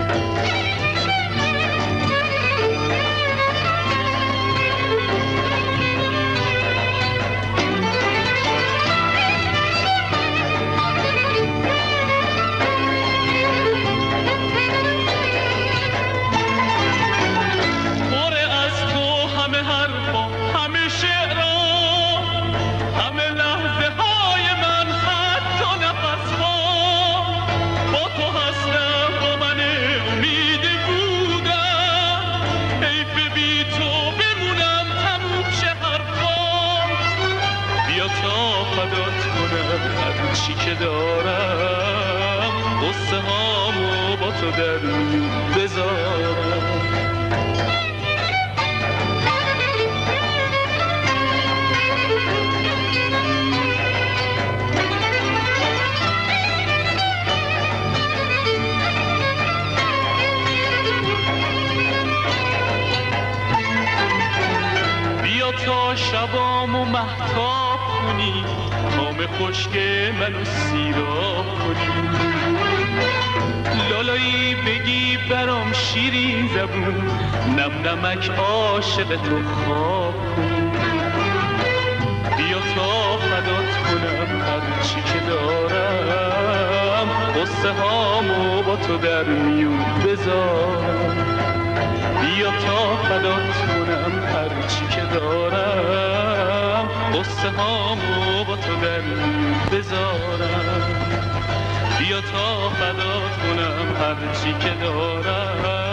چی که دارم قصه هامو با تو در میون بذارم بیا تا شبامو مهتاب کنی خام خشک منو سیراب کنی لالایی بگی برام شیرین زبون نم نمک عاشق تو خواب کنی بیا تا فدات کنم هر چی که دارم قصه هامو با تو در میون بذارم بیا تا فدات کنم هرچی که دارم قصه هامو با تو در میون بذارم بیا تا فدات کنم هرچی که دارم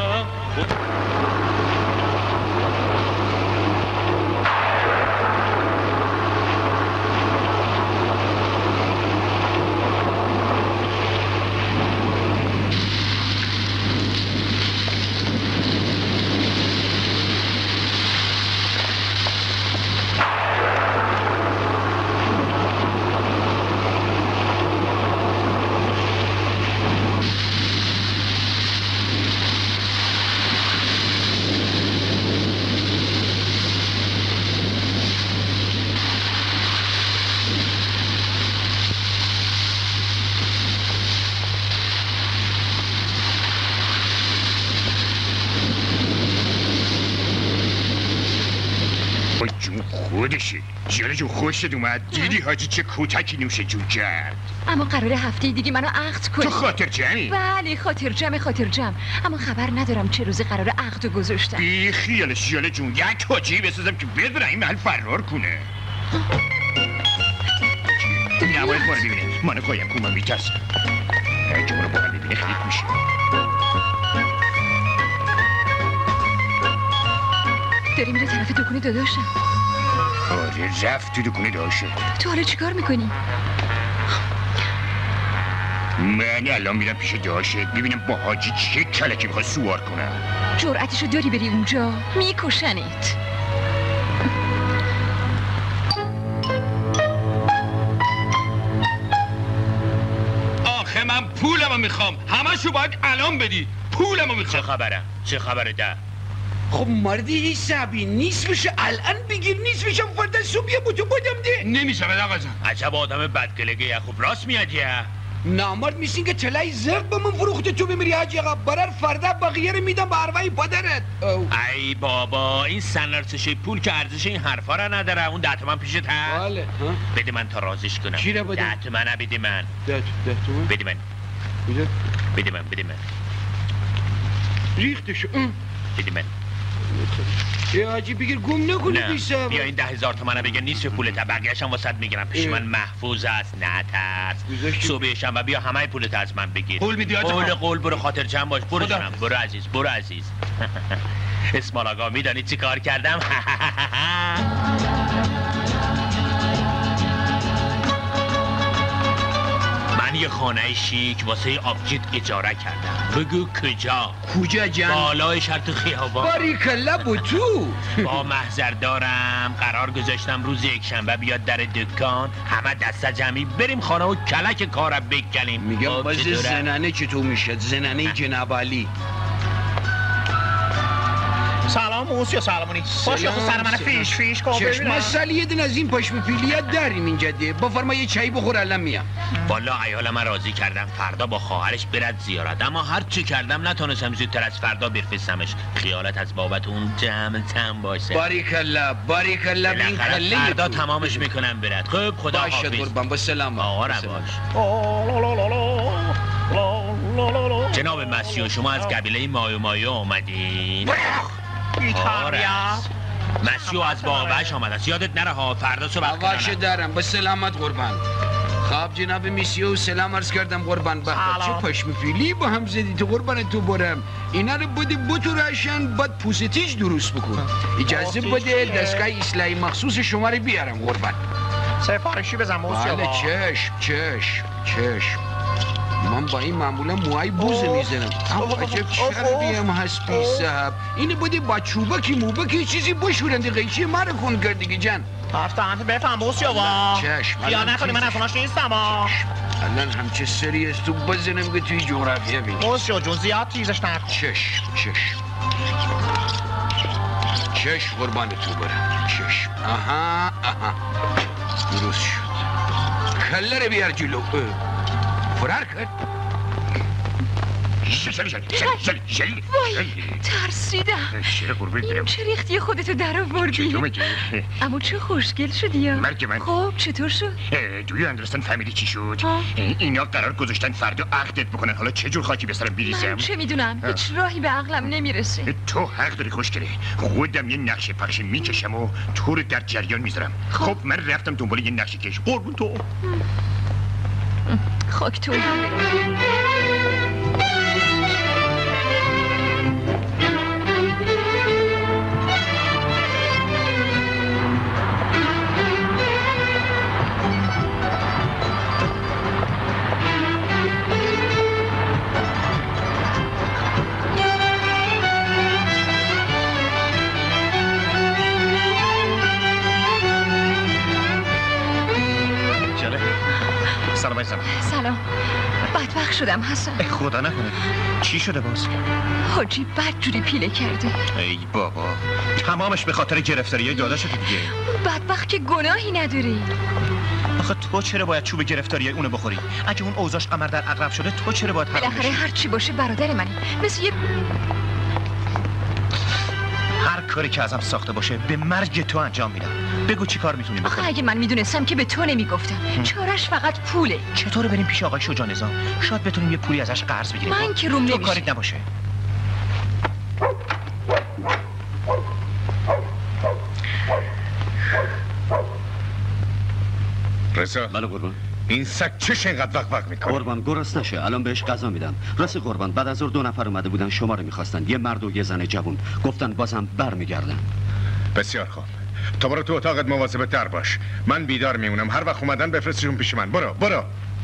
خودشه جیاله جون خوشت اومد دیدی حاجی چه کتکی نوش جون کرد اما قراره هفته دیگه منو عقد کنی تو خاطر جمعی؟ بله خاطر جمع اما خبر ندارم چه روزی قراره عقد گذاشتم بی خیالش جیاله جون یک حاجی بسازم که بدون این محل فرار کنه نباید ما رو ببینه مانه قایم کن من میترسم اگه ما رو با هم ببینه خیلی میشه داری میره طرف دکونه داداشم آره رفت تو دکونه داشه تو حالا چیکار میکنی؟ من الان میرم پیش داشه ببینم با حاجی چه کلکی میخواد سوار کنم جرأتشو داری بری اونجا؟ میکشنت آخه من پولمو میخوام همشو باید الان بدی پولمو میخوام چه خبره ده؟ خب مردی حسابی نیست بشه الان بگیر نیست بشم فردا صبح یه بوتو بودم ده نمیشه بده آقا جان عجب آدم بدگلگه خوب راست میاد یه نامرد میشین که تلای زرد به من فروخته تو بمیری حاجی آقا برر فردا بقیه رو میدم به اروای پدرت ای بابا این سنرسش پول که ارزش این حرفا را نداره اون 10 تومن پیشت هست بله بده من تا رازش کنم چی را بده 10 تومن بده من 10 تومن بده من ریختشو بده من یه حاجی بگیر گم نکنه بیشتر بیا این 10,000 تومن بگه نیست پولت بقیه‌اش هم واسط میگیرم پیش من محفوظ است نه ترس صبح شنبه بیا همه پولت از من بگیر قول میدی حاجی قول برو خاطر جمع باش برو جانم برو عزیز اسمال آقا میدانی چی کار کردم من یه خانه شیک واسه آبجیت اجاره کردم بگو کجا جان؟ بالای شرط خیابان باریکلا تو با محضر دارم قرار گذاشتم روز یکشنبه بیاد در دکان همه دست جمعی بریم خانه و کلک کارم بکنیم میگم باز زنانه چطور میشد زنانه جناب علی سلام موسیا سلامونی باش یا سر من فیش کن چشم مسئله یه دن از این پاشم پیلیت داریم اینجا ده بفرما یه چایی بخور الان میام والا عیال من راضی کردم فردا با خواهرش برد زیارت اما هر چی کردم نتونستم زودتر از فردا بفرستمش خیالت از بابت اون جمع تم باشه باریکلا بین کله فردا تمامش میکنم برد خب خدا حافظ باشه قربان با سلام آقا باش جناب مسیو شما از قبیله مایو آمدین مسیو از بابش آمده است یادت نره ها فردا صبح آقاش دارم به سلامت قربان خواب جناب میسیو سلام عرض کردم قربان چه پشم فیلی با هم زدی تو قربان تو برم اینا رو بده بوتو راشن بعد پوستیش درست بکن اجازه بده دستگاه اصلاحی مخصوص شما رو بیارم قربان سفارشی بزن موسیو بله چشم من با این معمولا موهای بوز میزنم اما عجب چربی هم هست بی صاحب اینه بوده با چوبکی موبکی چیزی بشورنده قیچی مرا کن کردگی جان هفتانت بفهم موسیو چشم یا نکنی من از اوناش نیستم الان همچه سری است تو بزنم که توی جغرافیا بینی موسیو جون زیاد تیزش نکن چشم قربان تو برم چشم آها درست شد کله رو بیار جلو فرار کرد وای ترسیدم. این چه ریختی خودتو در آوردی؟ اما چه خوشگل شدی یا؟ مرگ من. خب چطور شد؟ دوی اندرستان فهمیدی چی شد؟ اینا قرار گذاشتن فردا عقدت بکنن. حالا چه جور خاکی به سرم بریزم؟ من چه میدونم؟ هیچ راهی به عقلم نمیرسه. تو حق داری خوشگله. خودم یه نقشه پخش میکشم و تو رو در جریان میذارم. خب من رفتم دنبال یه نقشه کش. قربون تو. خاک تو. سلام. بدبخت شدم حسن. خدا نکنه. چی شده باز؟ حاجی بدجوری پیله کرده. ای بابا تمامش به خاطر گرفتاریای داداشت دیگه. اون بدبخت که گناهی نداری. آخه تو چرا باید چوب گرفتاریای اونو بخوری؟ اگه اون اوضاعش قمر در عقرب شده تو چرا باید حرام بشی؟ بالاخره هر چی باشه برادر منی. مثل یه هر کاری که ازم ساخته باشه به مرگ تو انجام میدم. بگو چی کار میتونی بکنی؟ اگه من میدونستم که به تو نمیگفتم. چارش فقط پوله. چطور بریم پیش آقای شجاع نظام؟ شاید بتونیم یه پولی ازش قرض بگیریم. من که روم نمیشه. تو کاریت نباشه. رضا. بله قربان. این سگ چش اینقدر وق میکنه؟ قربان گرست نشه، الان بهش غذا میدم. راست قربان بعد از ظهر 2 نفر اومده بودن شما رو میخواستن، یه مرد و یه زن جوون. گفتن بازم برمیگردن. بسیار خوب. تو برو تو اتاقت مواظب در باش. من بیدار میمونم. هر وقت اومدن بفرستشون پیش من. برو.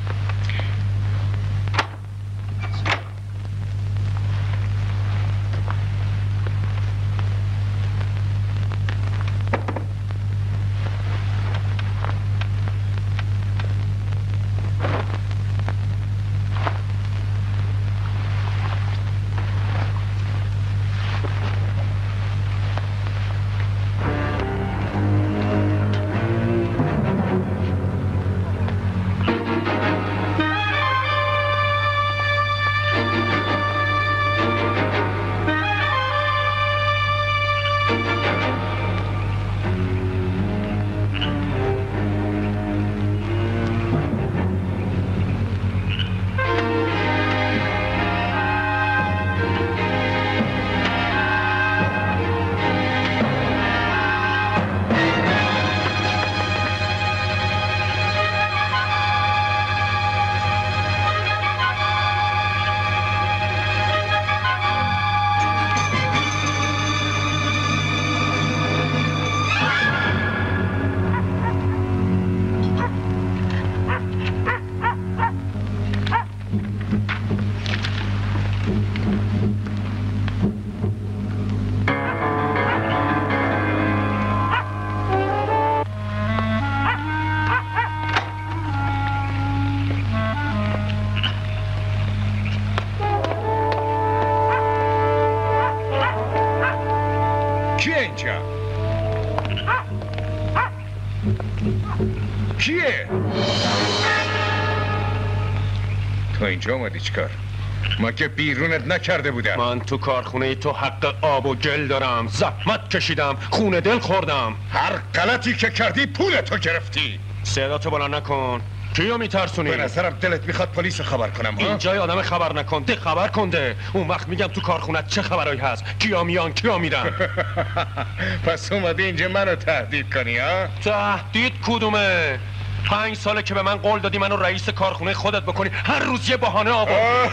کیه؟ تو اینجا اومدی چیکار؟ ما که بیرونت نکرده بودم. من تو کارخونه تو حق آب و گل دارم. زحمت کشیدم، خون دل خوردم. هر غلطی که کردی پولتو گرفتی. صداتو بلند نکن. کیو میترسونی؟ به نظرم دلت میخواد پلیس خبر کنم. اینجای آدم خبر نکن، خبر کنده. اون وقت میگم تو کارخونت چه خبرایی هست، کیا میان کیا میرن. پس اومدی اینجا منو تهدید کنی ها؟ تهدید کدومه؟ 5 ساله که به من قول دادی منو رئیس کارخونه خودت بکنی، هر روز یه بهانه آوردی.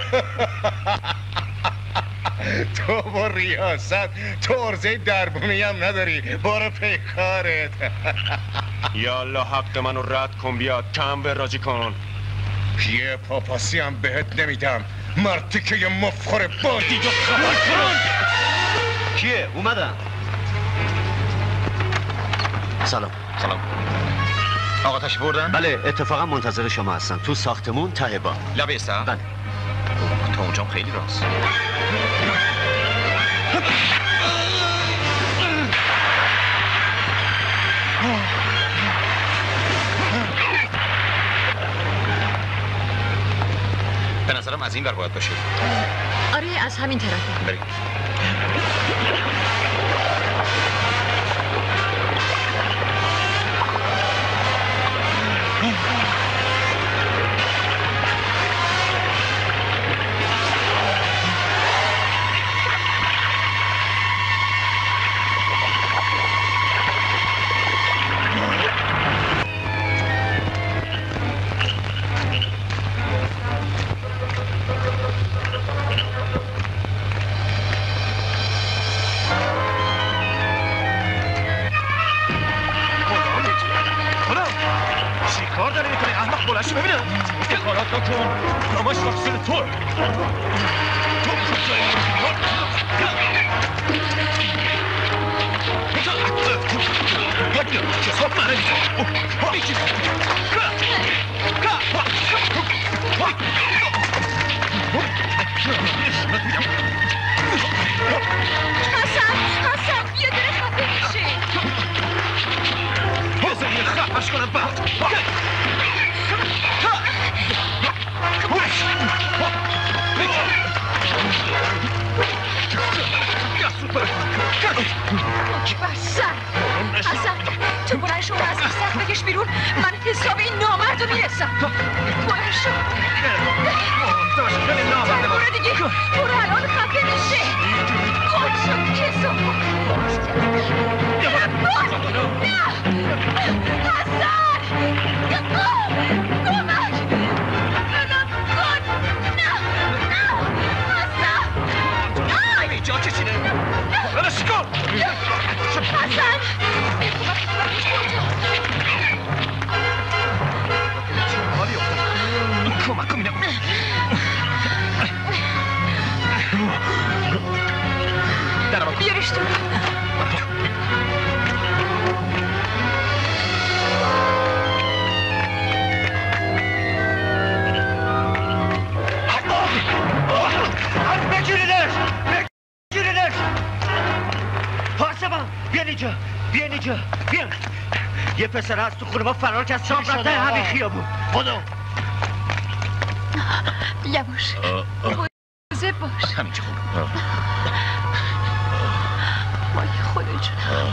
تو با ریاست تو عرضه دربونی هم نداری. برو پی کارت. یالا حق منو رد کن، بیاد کم وراجی کن. یه پاپاسی هم بهت نمیدم. مردی که یه مفخور بادی رو خبر کن. کیه؟ اومدم. سلام. آقا تشریف بردن؟ بله اتفاقا منتظر شما هستن تو ساختمون ته با. لب ایستا؟ بله. تا اونجام خیلی راست. به نظرم از این ور باید باشه. آره از همین طرفه. بریم. یه پسر هست تو خونه ما فرار کرد شام رفته همین خیابون. خدا یواش مواظب باش. همینجا خوب. وای خدا جونم.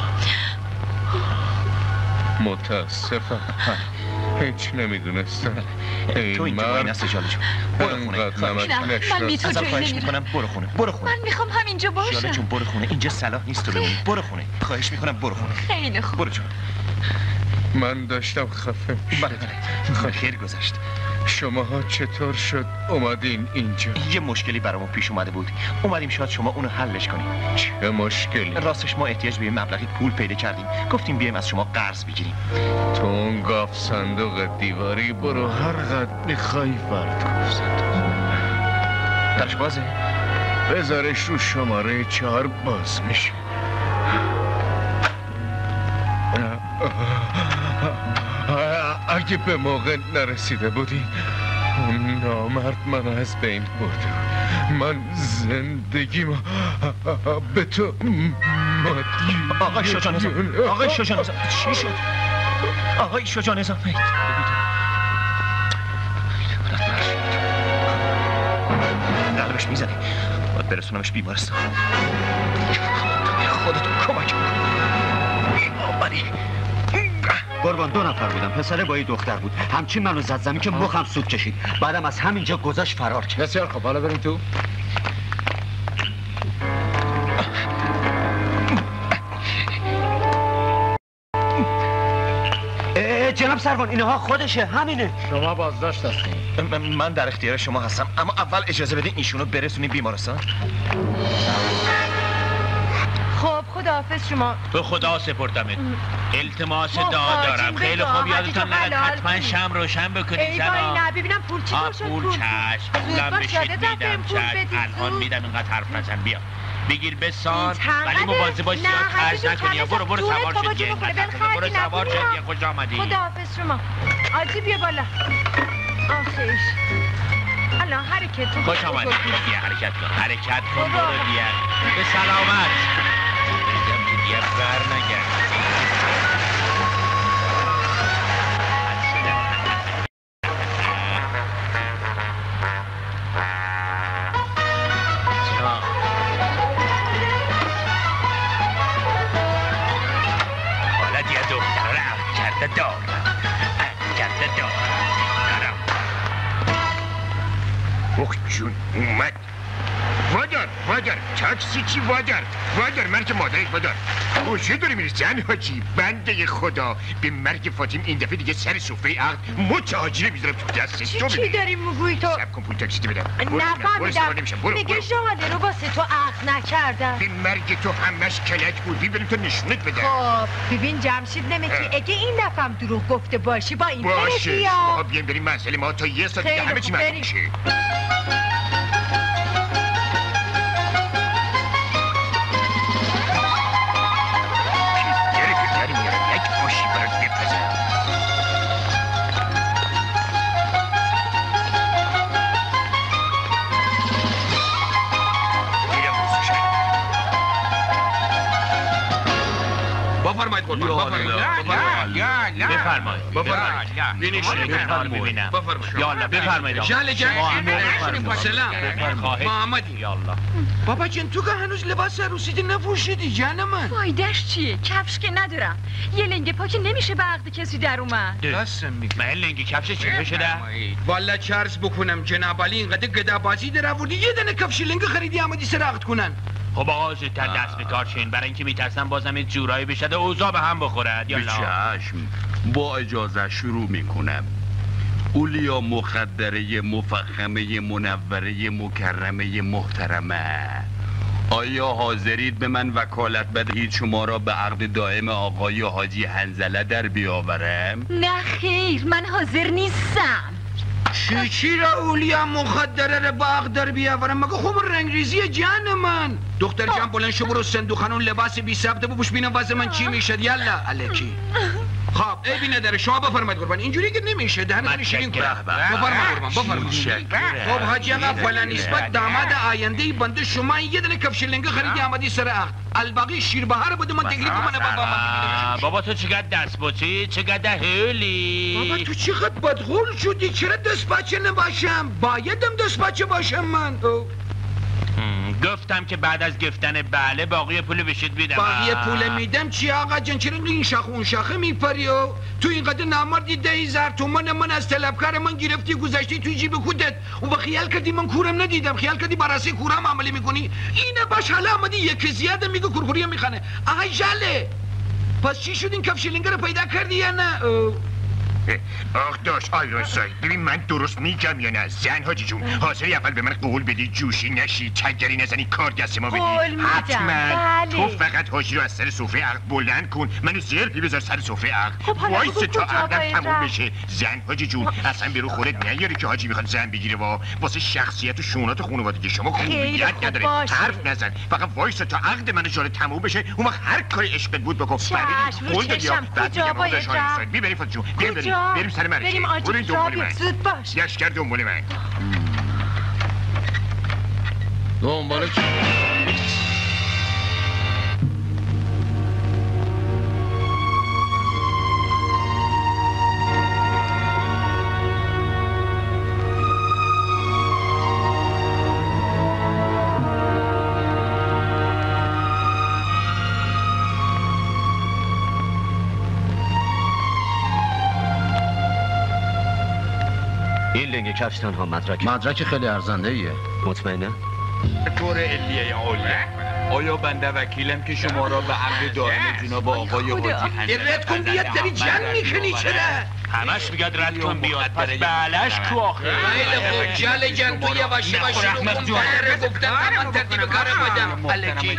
متاسفم هیچ نمیدونستم. تو اینجا با این هسته جاله جون. برو خونه. من میتونم جایی خواهش میکنم برو خونه. برو خونه. من میخوام همینجا باشم. جاله جون برو خونه. اینجا صلاح نیست تو بمونی. برو خونه. خواهش میکنم برو خونه. خیلی خوب. برو جون. من داشتم خفه بله بله خیر گذشت. شماها چطور شد اومدین اینجا؟ یه مشکلی برامون پیش اومده بود. اومدیم شاید شما اونو حلش کنیم. چه مشکلی؟ راستش ما احتیاج به مبلغی پول پیدا کردیم. گفتیم بیایم از شما قرض بگیریم. تو اون گاف صندوق دیواری برو هر قد میخوای ورد گاف صندوق. درش بازه؟ بذارش رو شماره 4 باز میشه. اگه به موقع نرسیده بودین اون نامرد منو از بین برده بود. من زندگیمو به تو آقای شجاع نظام. آقای شجاع نظام چی شد؟ آقای شجاع نظام قلبش میزنه. باید برسونمش بیمارستان. خودتون کمک آمدی. قربان 2 نفر بودم. پسره با یه دختر بود. همچین منو زد زمین که مخم سود کشید. بعدم از همینجا گذاشت فرار کرد. بسیار خب حالا بریم تو. جناب سروان اینها خودشه همینه. شما بازداشت هستین. من در اختیار شما هستم اما اول اجازه بدین ایشونو برسونیم بیمارستان. خب خداحافظ شما. تو خدا سپردمت. التماس دعا دارم. خیلی خوب یادتون نره حتما شم روشن بکنید. ای وای نه ببینم پول چی شد. پول چشم. پولم بشید میدم چشم. الان میدم اینقدر حرف نزن. بیا بگیر بسان ولی مواظب باش زیاد خرج نکنی. یا برو سوار شد یه برو سوار شد یه خوش آمدی. خداحافظ شما. آجی بیا بالا. آخیش الان حرکت کن. خوش آمدی. بیا حرکت کن برو بیا به سلامت. یه بر نگرد. جون اومد. وادار تاکسی چی وادار من که مادرت وادار. کجا داری میری زن حاجی؟ بنده خدا به مرگ فاطیم این دفعه دیگه سر سفره عقد مچ حاجی رو میذارم تو دستش. تو چی داری میگویی تو؟ سب کن پول تاکسی بدم. نفهمیدم. میگه شماده رو واسه تو عقد نکردم. به مرگ تو همش کلک بود. ببین تو نشونت بدم. خب ببین جمشید نمیتی اگه این دفعم دروغ گفته باشی با این باشه. ما بیایم بریم منزل ما تا یه ساعت دیگه همه چی معلوم میشه. بفرمایید بفرمایید جل سلام محمدی بابا جان تو که هنوز لباس عروسیت نپوشیدی جان من. فایدهش چیه؟ کفش که ندارم. یه لنگ پا که نمیشه به عقد کسی در اومد. راستم میگی من لنگ کفش چی شده؟ والا چرس بکنم جناب علی اینقدر گدابازی در آوردی یه دونه کفش لنگ خریدی آمدی سر عقد کنن. خب آقا زودتر دست به کار شین برای اینکه میترسم بازم یه جورایی بشه و اوضاع به هم بخورد. یالا چشم با اجازه شروع میکنم. اولیا مخدره مفخمه منوره مکرمه محترمه، آیا حاضرید به من وکالت بدهید شما را به عقد دائم آقای حاجی حنظله در بیاورم؟ نه خیر من حاضر نیستم. چی را اولیا مخدره را با عقد در بیاورم؟ مگه خوب رنگریزی جان من. دختر جان بلند شو برو صندوقخانه اون لباس بی ثبت بپوش ببینم وضع من چی میشد. یلا الکی. خب عیبی نداره شما بفرمایید قربان. اینجوری که نمیشه دهنتون شیرین کنه. بفرمایید قربان بفرمایید. خب حاجی آقا فلان نسبت داماد آینده بنده شما یه دونه کفش لنگ خریدی آمدی سر عقد. الباقی شیربهار بده من تکلیف من بابا تو چقدر دست بچی چقدر هولی. بابا تو چقدر بدغول شدی. چرا دست بچه نباشم؟ بایدم دست بچه باشم من. گفتم که بعد از گفتن بله باقی پول بشید میدم. باقی پول میدم چی آقا جان؟ چرا این شاخه اون شاخه میپری و تو اینقدر نامردی 10,000 تومان من از طلبکار من گرفتی گذاشتی توی جیب خودت و با خیال کردی من کورم ندیدم. خیال کردی براسه کورم عملی میکنی. اینه باش حالا آمدی یک زیاده میگه کورکوری میخنه. آهای جاله پس چی شد این کفش لنگ رو پیدا کردی یا نه؟ آخ داشت آیرون ساید ببین من درست میگم یا نه؟ زن حاجی جون حاضری اول به من قول بدی جوشی نشی چگری نزنی کار دست ما بدی؟ حتما تو فقط حاجی رو از سر سفره عقد بلند کن منو زرپی بذار سر سفره عقد وایس تا عقدم تموم بشه. زن حاجی جون اصلا برو خودت نیاری که حاجی میخواد زن بگیره واسه شخصیت و شونات خانوادگی شما خوبیت نداره. حرف نزن فقط وایس تا عقد من جاره تموم بشه اون وقت هر کاری عشقت بود بکن. قول دادی بعد میبری فاطمه جون بریم سر مرکه. بریم آجی رابط زود باش. یشکر دنبال من. دنبال چی؟ این لنگ کفش تنها مدرک خیلی ارزنده ایه. مطمئنه؟ کور علیه اولیه آیا بنده وکیلم که شما را به عقد دائم جناب آقای حاجی حنظله رد کن بیاد داری جن میکنی چرا؟ همش میگد رد کن بیاد پس بلش کو آخه. خیلی خوب جل جن تو یواش یواش شروع کن. بره گفتم من ترتیب کارم بدم الکی.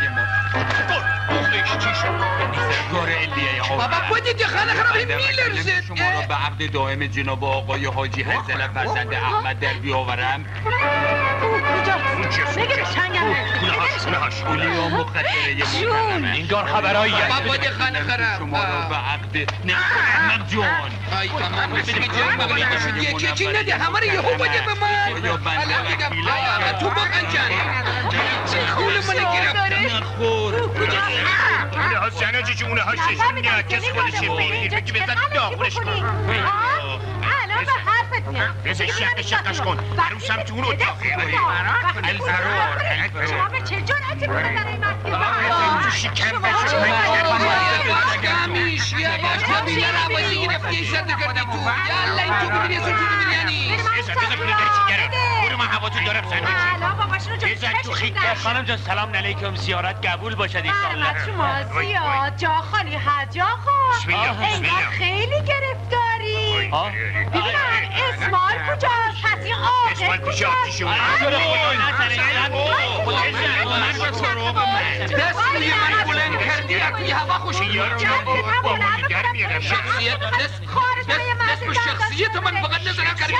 کور علیه بابا خودت خانه خرابی میلرزد. شما را به عقد دائم جناب آقای حاجی حنظله فرزند احمد در بیاورم. نگه شنگم نهاش اولیا مخدره محترمه. اینگار خبرایی بابا ده خانه خراب شما را به عقد نه احمد جان ای کمان بده جان مگه شدی یکی نده همه رو یهو بده به من. حالا میگم آقا تو بخن جان چه خول من گرفت نخور. اونه ها زناجی جونه ها ششون کس خودشه بیریر بگی بزن داغونش کن. الان به حرفت میام. بزن شقش کن برون سمت اون اتاقی. الفرار شما به چه جرأتی کنه برای تو شکم بشه همیش یواش ببینه رو بازی گرفت یه سرده کردی تو یالا این تو ببینی از اون تو ببینی بزن پیلدر چیگرم برو من هوا تو دارم سندویچی الان باباشونو جا بزن تو خیک خانم جان سلام علیکم زیارت قبول باشد ایشالله رحمت شما زیاد جا خالی حجا خود انگار خیلی گرفتاری ببینم اسمال کجاست پس این آقل کجاست دست روی من بلند کردی توی هوا خوشی شخصیت دست به شخصیت من فقط نظرم کردی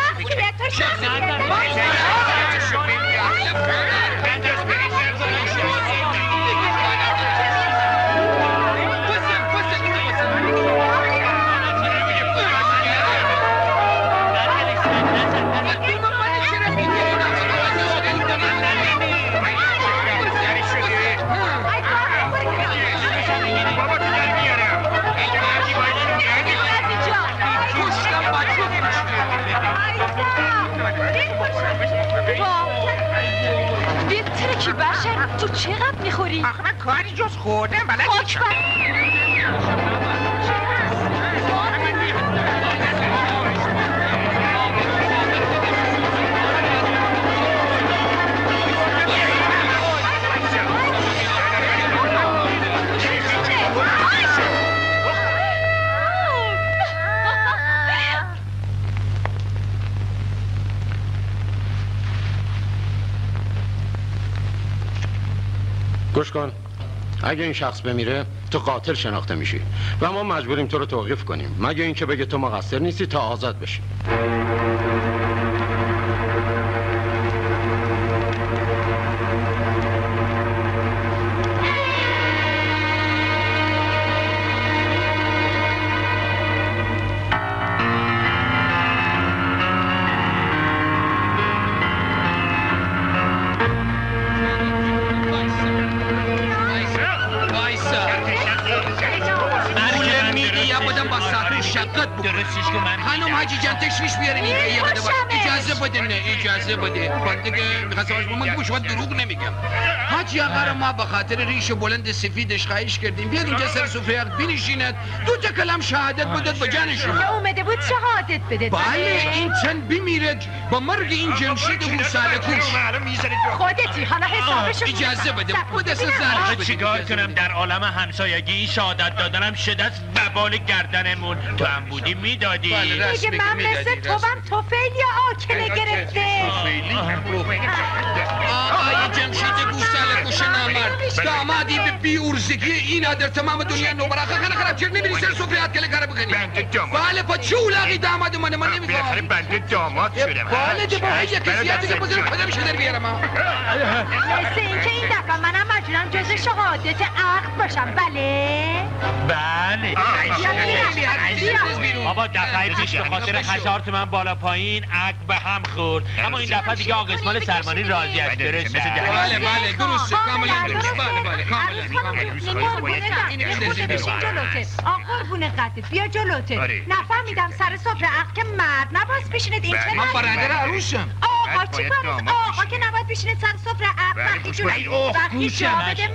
ترکی بشر تو چقدر میخوری؟ آخه من کاری جز خوردم بلد خاک بر گوش کن، اگه این شخص بمیره تو قاتل شناخته میشی و ما مجبوریم تو رو توقیف کنیم مگه اینکه بگه تو مقصر نیستی تا آزاد بشی. خانم حاجی جان تشویش بیارین اینجا یه بده اجازه بده نه اجازه بده بعد دیگه می‌خواستم از من گوش دروغ نمیگم. حاجی آقا ما به خاطر ریش بلند سفیدش خواهش کردیم بیاد اینجا سر سفره حق بنشیند دو تا کلام شهادت بدد به جان شما. اومده بود شهادت بده. بله این تن بمیرد با مرگ این جمشید گوساله کوش. خودتی حالا حسابشو اجازه بده بود سزار. چیکار کنم در عالم همسایگی این شهادت دادنم شده است وبال گردنمون تو هم بودی میدادی. دیگه من مثل تو هم توفیل یا آکله گرفته. آقای جمشید گوساله کوش نامرد دامادی به بی ارزگی اینا در تمام دنیا نوبرا خراب چرا نمیری سر سفره حق کله کار بکنی؟ بله با چه اولاغی داماد من نمیفهمم. بالاخره بنده داماد شدم. بله ده با یکی زیاد دیگه بزرگ خودم شده بیارم. مثل اینکه این دفعه منم مجبورم جز شهادت عقد باشم. بله بابا دفعه پیش به خاطر 1000 تومن بالا پایین عقد به هم خورد اما این دفعه دیگه آقا اسماعیل سرمانی راضی است. بله درسته کاملا درست. بله قربون قدت بیا جلوته. نفهمیدم سر سفره عقد که مرد نباید بشینید. این چه من برادر عروسم. آقا چی کنید؟ آقا که نباید بشینید سر سفره عقد وقتی جا بده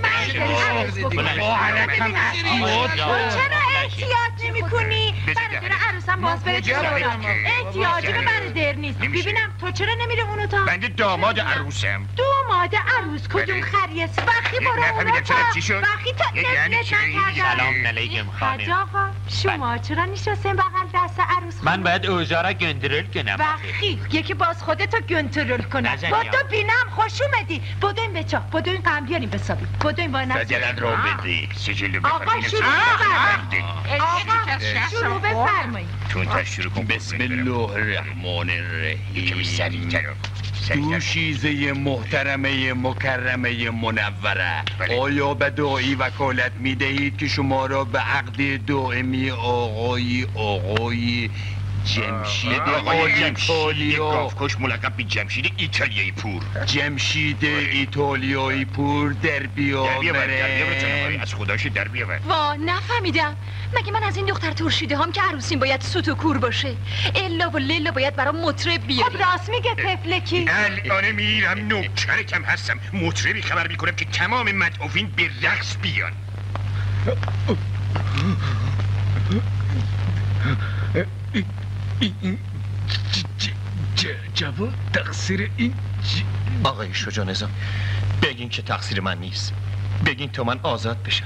چرا احتیاط نمی کنی؟ برادر عروسم باز بره جلو. احتیاجی به برادر نیست. ببینم تو چرا نمیره اونو تا؟ بنده داماد عروسم. داماد عروس کدوم خریس؟ وقتی برو اونو تا وقتی تا نفلت نکردم. سلام علیکم خانم. آقا شما چرا نشستین بغل دست عروس؟ من باید اوزارا گندرل کنم. وقتی یکی باز خودتو گندرل کنه. بدو بینم خوش اومدی. بدو این بچه بدو این قم بیاریم بسابی. بدو این وانه سجلت رو بدی سجل آقا شروع بفرمایید. چون تا شروع کن. بسم الله الرحمن الرحیم. دوشیزه محترمه مکرمه منوره آیا به داعی وکالت می دهید که شما را به عقد دائمی آقای جمشید گافکش ملقب به جمشید ایتالیایی پور جمشید ایتالیایی پور در بیاوره از خداش در بیاوره. وا نفهمیدم مگه من از این دختر ترشیده هم که عروسیم باید سوت و کور باشه الا و لیلا باید برام مطرب بیاری. خب راست میگه تفلکی. الان میرم نوکرکم هستم مطربی خبر میکنم که تمام مدعوین به رقص بیان. این جواد تقصیر این آقای شجاع نظام بگین که تقصیر من نیست، بگین تا من آزاد بشم.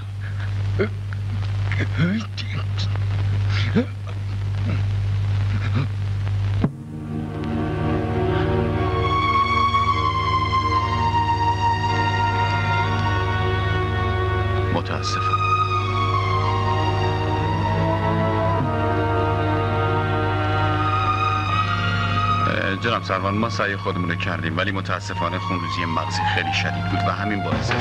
متاسفم. جناب سروان، ما سعی خودمون رو کردیم ولی متاسفانه خونریزی مغزی خیلی شدید بود و همین باعثه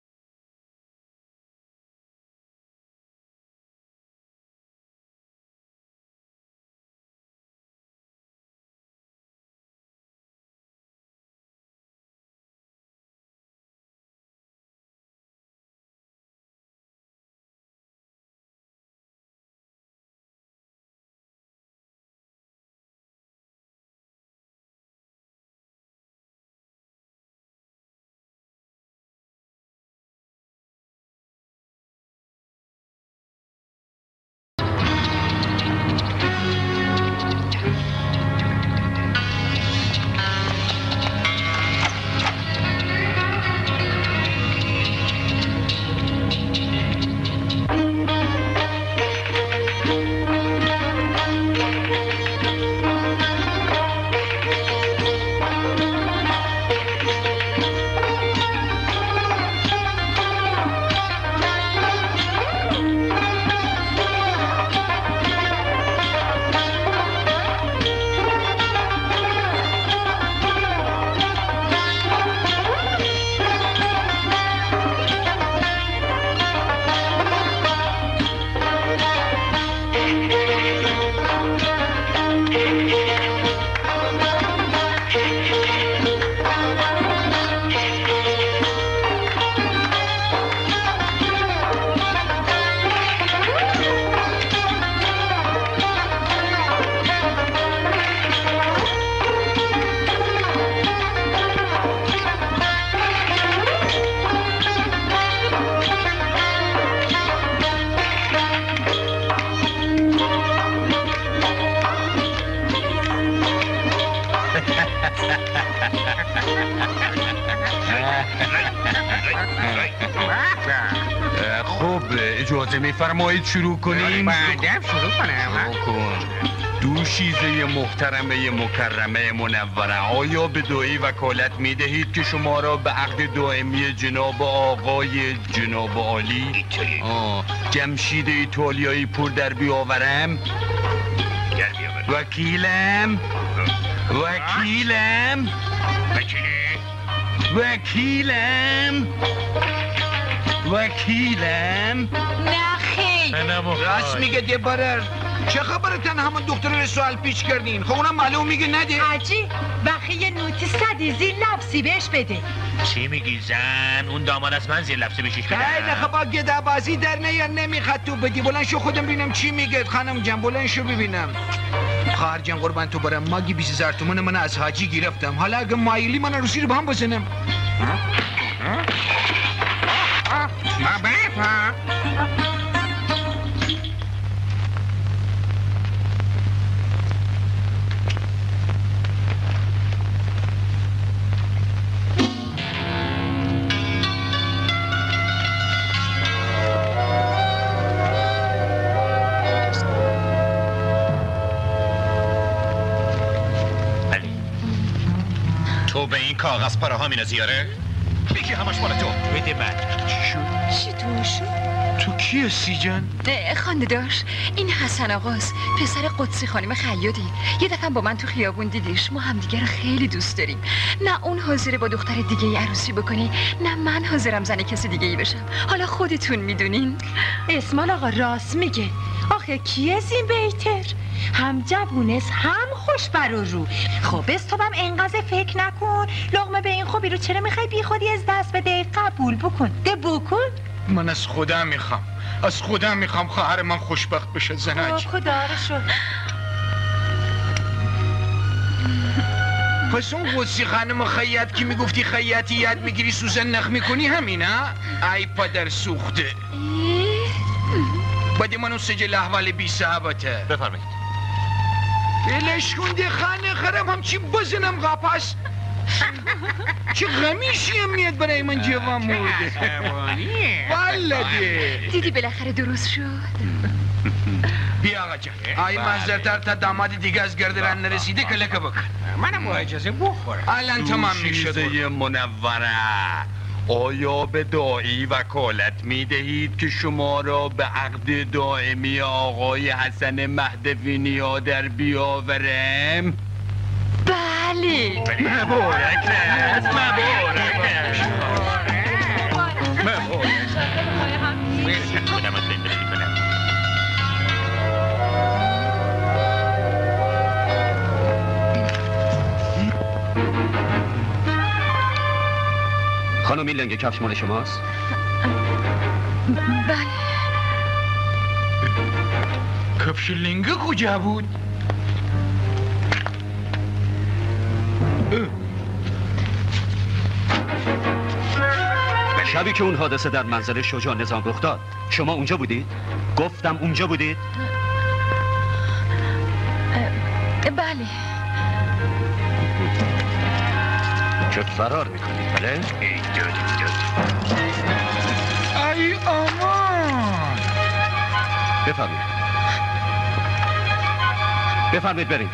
خب اجازه میفرمایید شروع کنیم؟ بعدم شروع کنم. دوشیزه محترمه مکرمه منوره، آیا به دعایی وکالت میدهید که شما را به عقد دائمی جناب آقای جناب عالی جمشید ایتالیایی پور در بیاورم؟ وکیلم نخی راست میگه دیبارر. چه خبرتن همون دکتر رو سوال پیچ کردین؟ خب اونم معلوم میگه نده. حاجی بخی یه نوتی 100 زیر لفظی بهش بده. چی میگی زن؟ اون داماد از من زیر لفظی بهش بده. خیلی خبا گده بازی در نیار نمیخواد تو بدی. بلند شو خودم ببینم چی میگه. خانم جان بلند شو ببینم. خواهر جان قربان تو برم، ماگی 20,000 تومان من از حاجی گرفتم. حالا اگه مایلی من روسی رو به هم بزنم. تو به این کاغذ پاره همینو زیاره؟ بگی همش مال تو. بده من. چطور شد؟ تو کی هستی جان؟ خانده داشت این حسن آقاست، پسر قدسی خانم خیاطی. یه دفعه با من تو خیابون دیدیش. ما همدیگه رو خیلی دوست داریم. نه اون حاضره با دختر دیگه ای عروسی بکنی، نه من حاضرم زن کسی دیگه ای بشم. حالا خودتون میدونین. اسمال آقا راست میگه. آخه کی از این بیتر؟ هم جوونست هم خوش رو. خب استوبم انقدر فکر نکن. لقمه به این خوبی رو چرا میخوای بی خودی از دست بده؟ قبول بکن. ده بکن. من از خودم میخوام خواهر من خوشبخت بشه زنک. خدا رو شد. پس اون قدسی خانم خیاط که میگفتی خیاطی یاد میگیری سوزن نخ میکنی همین ها؟ ای پدر سوخته. بده من اون سجل احوال بی صحبته. بفرمایید. بلش کن خانه خرم همچی بزنم قاپس چه غمیشی هم میاد برای من جوان مرده والده دیدی بالاخره درست شد. بیا آقا جان آی محضرتر تا دامادی دیگه از گردرن نرسیده که لکه بکن منم با اجازه بخورم الان تمام میشد. دوشیزه منوره آیا به داعی وکالت میدهید که شما را به عقد دائمی آقای حسن مهدوینیا در بیاورم؟ بله مبارک است مبارک است خانم این لنگ کفش مال شماست؟ بله. کفش لنگه کجا بود؟ شبی که اون حادثه در منزل شجاع نظام رخ داد شما اونجا بودید؟ گفتم اونجا بودید؟ بله. چه فرار میکنید بله؟ ای آمان بفرمایید بریم.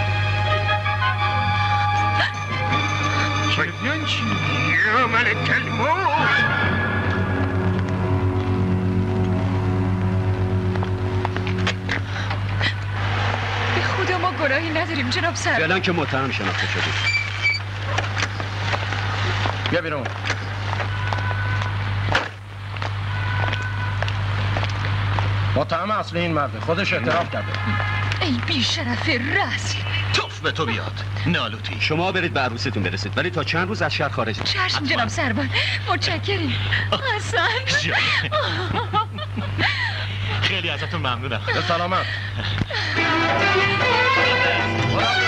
جریان چی؟ یا ملک الموت به خدا ما گناهی نداریم جناب سروان. فعلا که متهم شناخته شدید. بیا بیرون. متهم اصلی این مرده خودش اعتراف کرده. ای بی شرف رسل توف به تو بیاد نالوتی. شما برید به عروستون برسید ولی تا چند روز از شهر خارج نشید. چشم جناب سروان متشکریم. حسن خیلی ازتون ممنونم. به سلامت.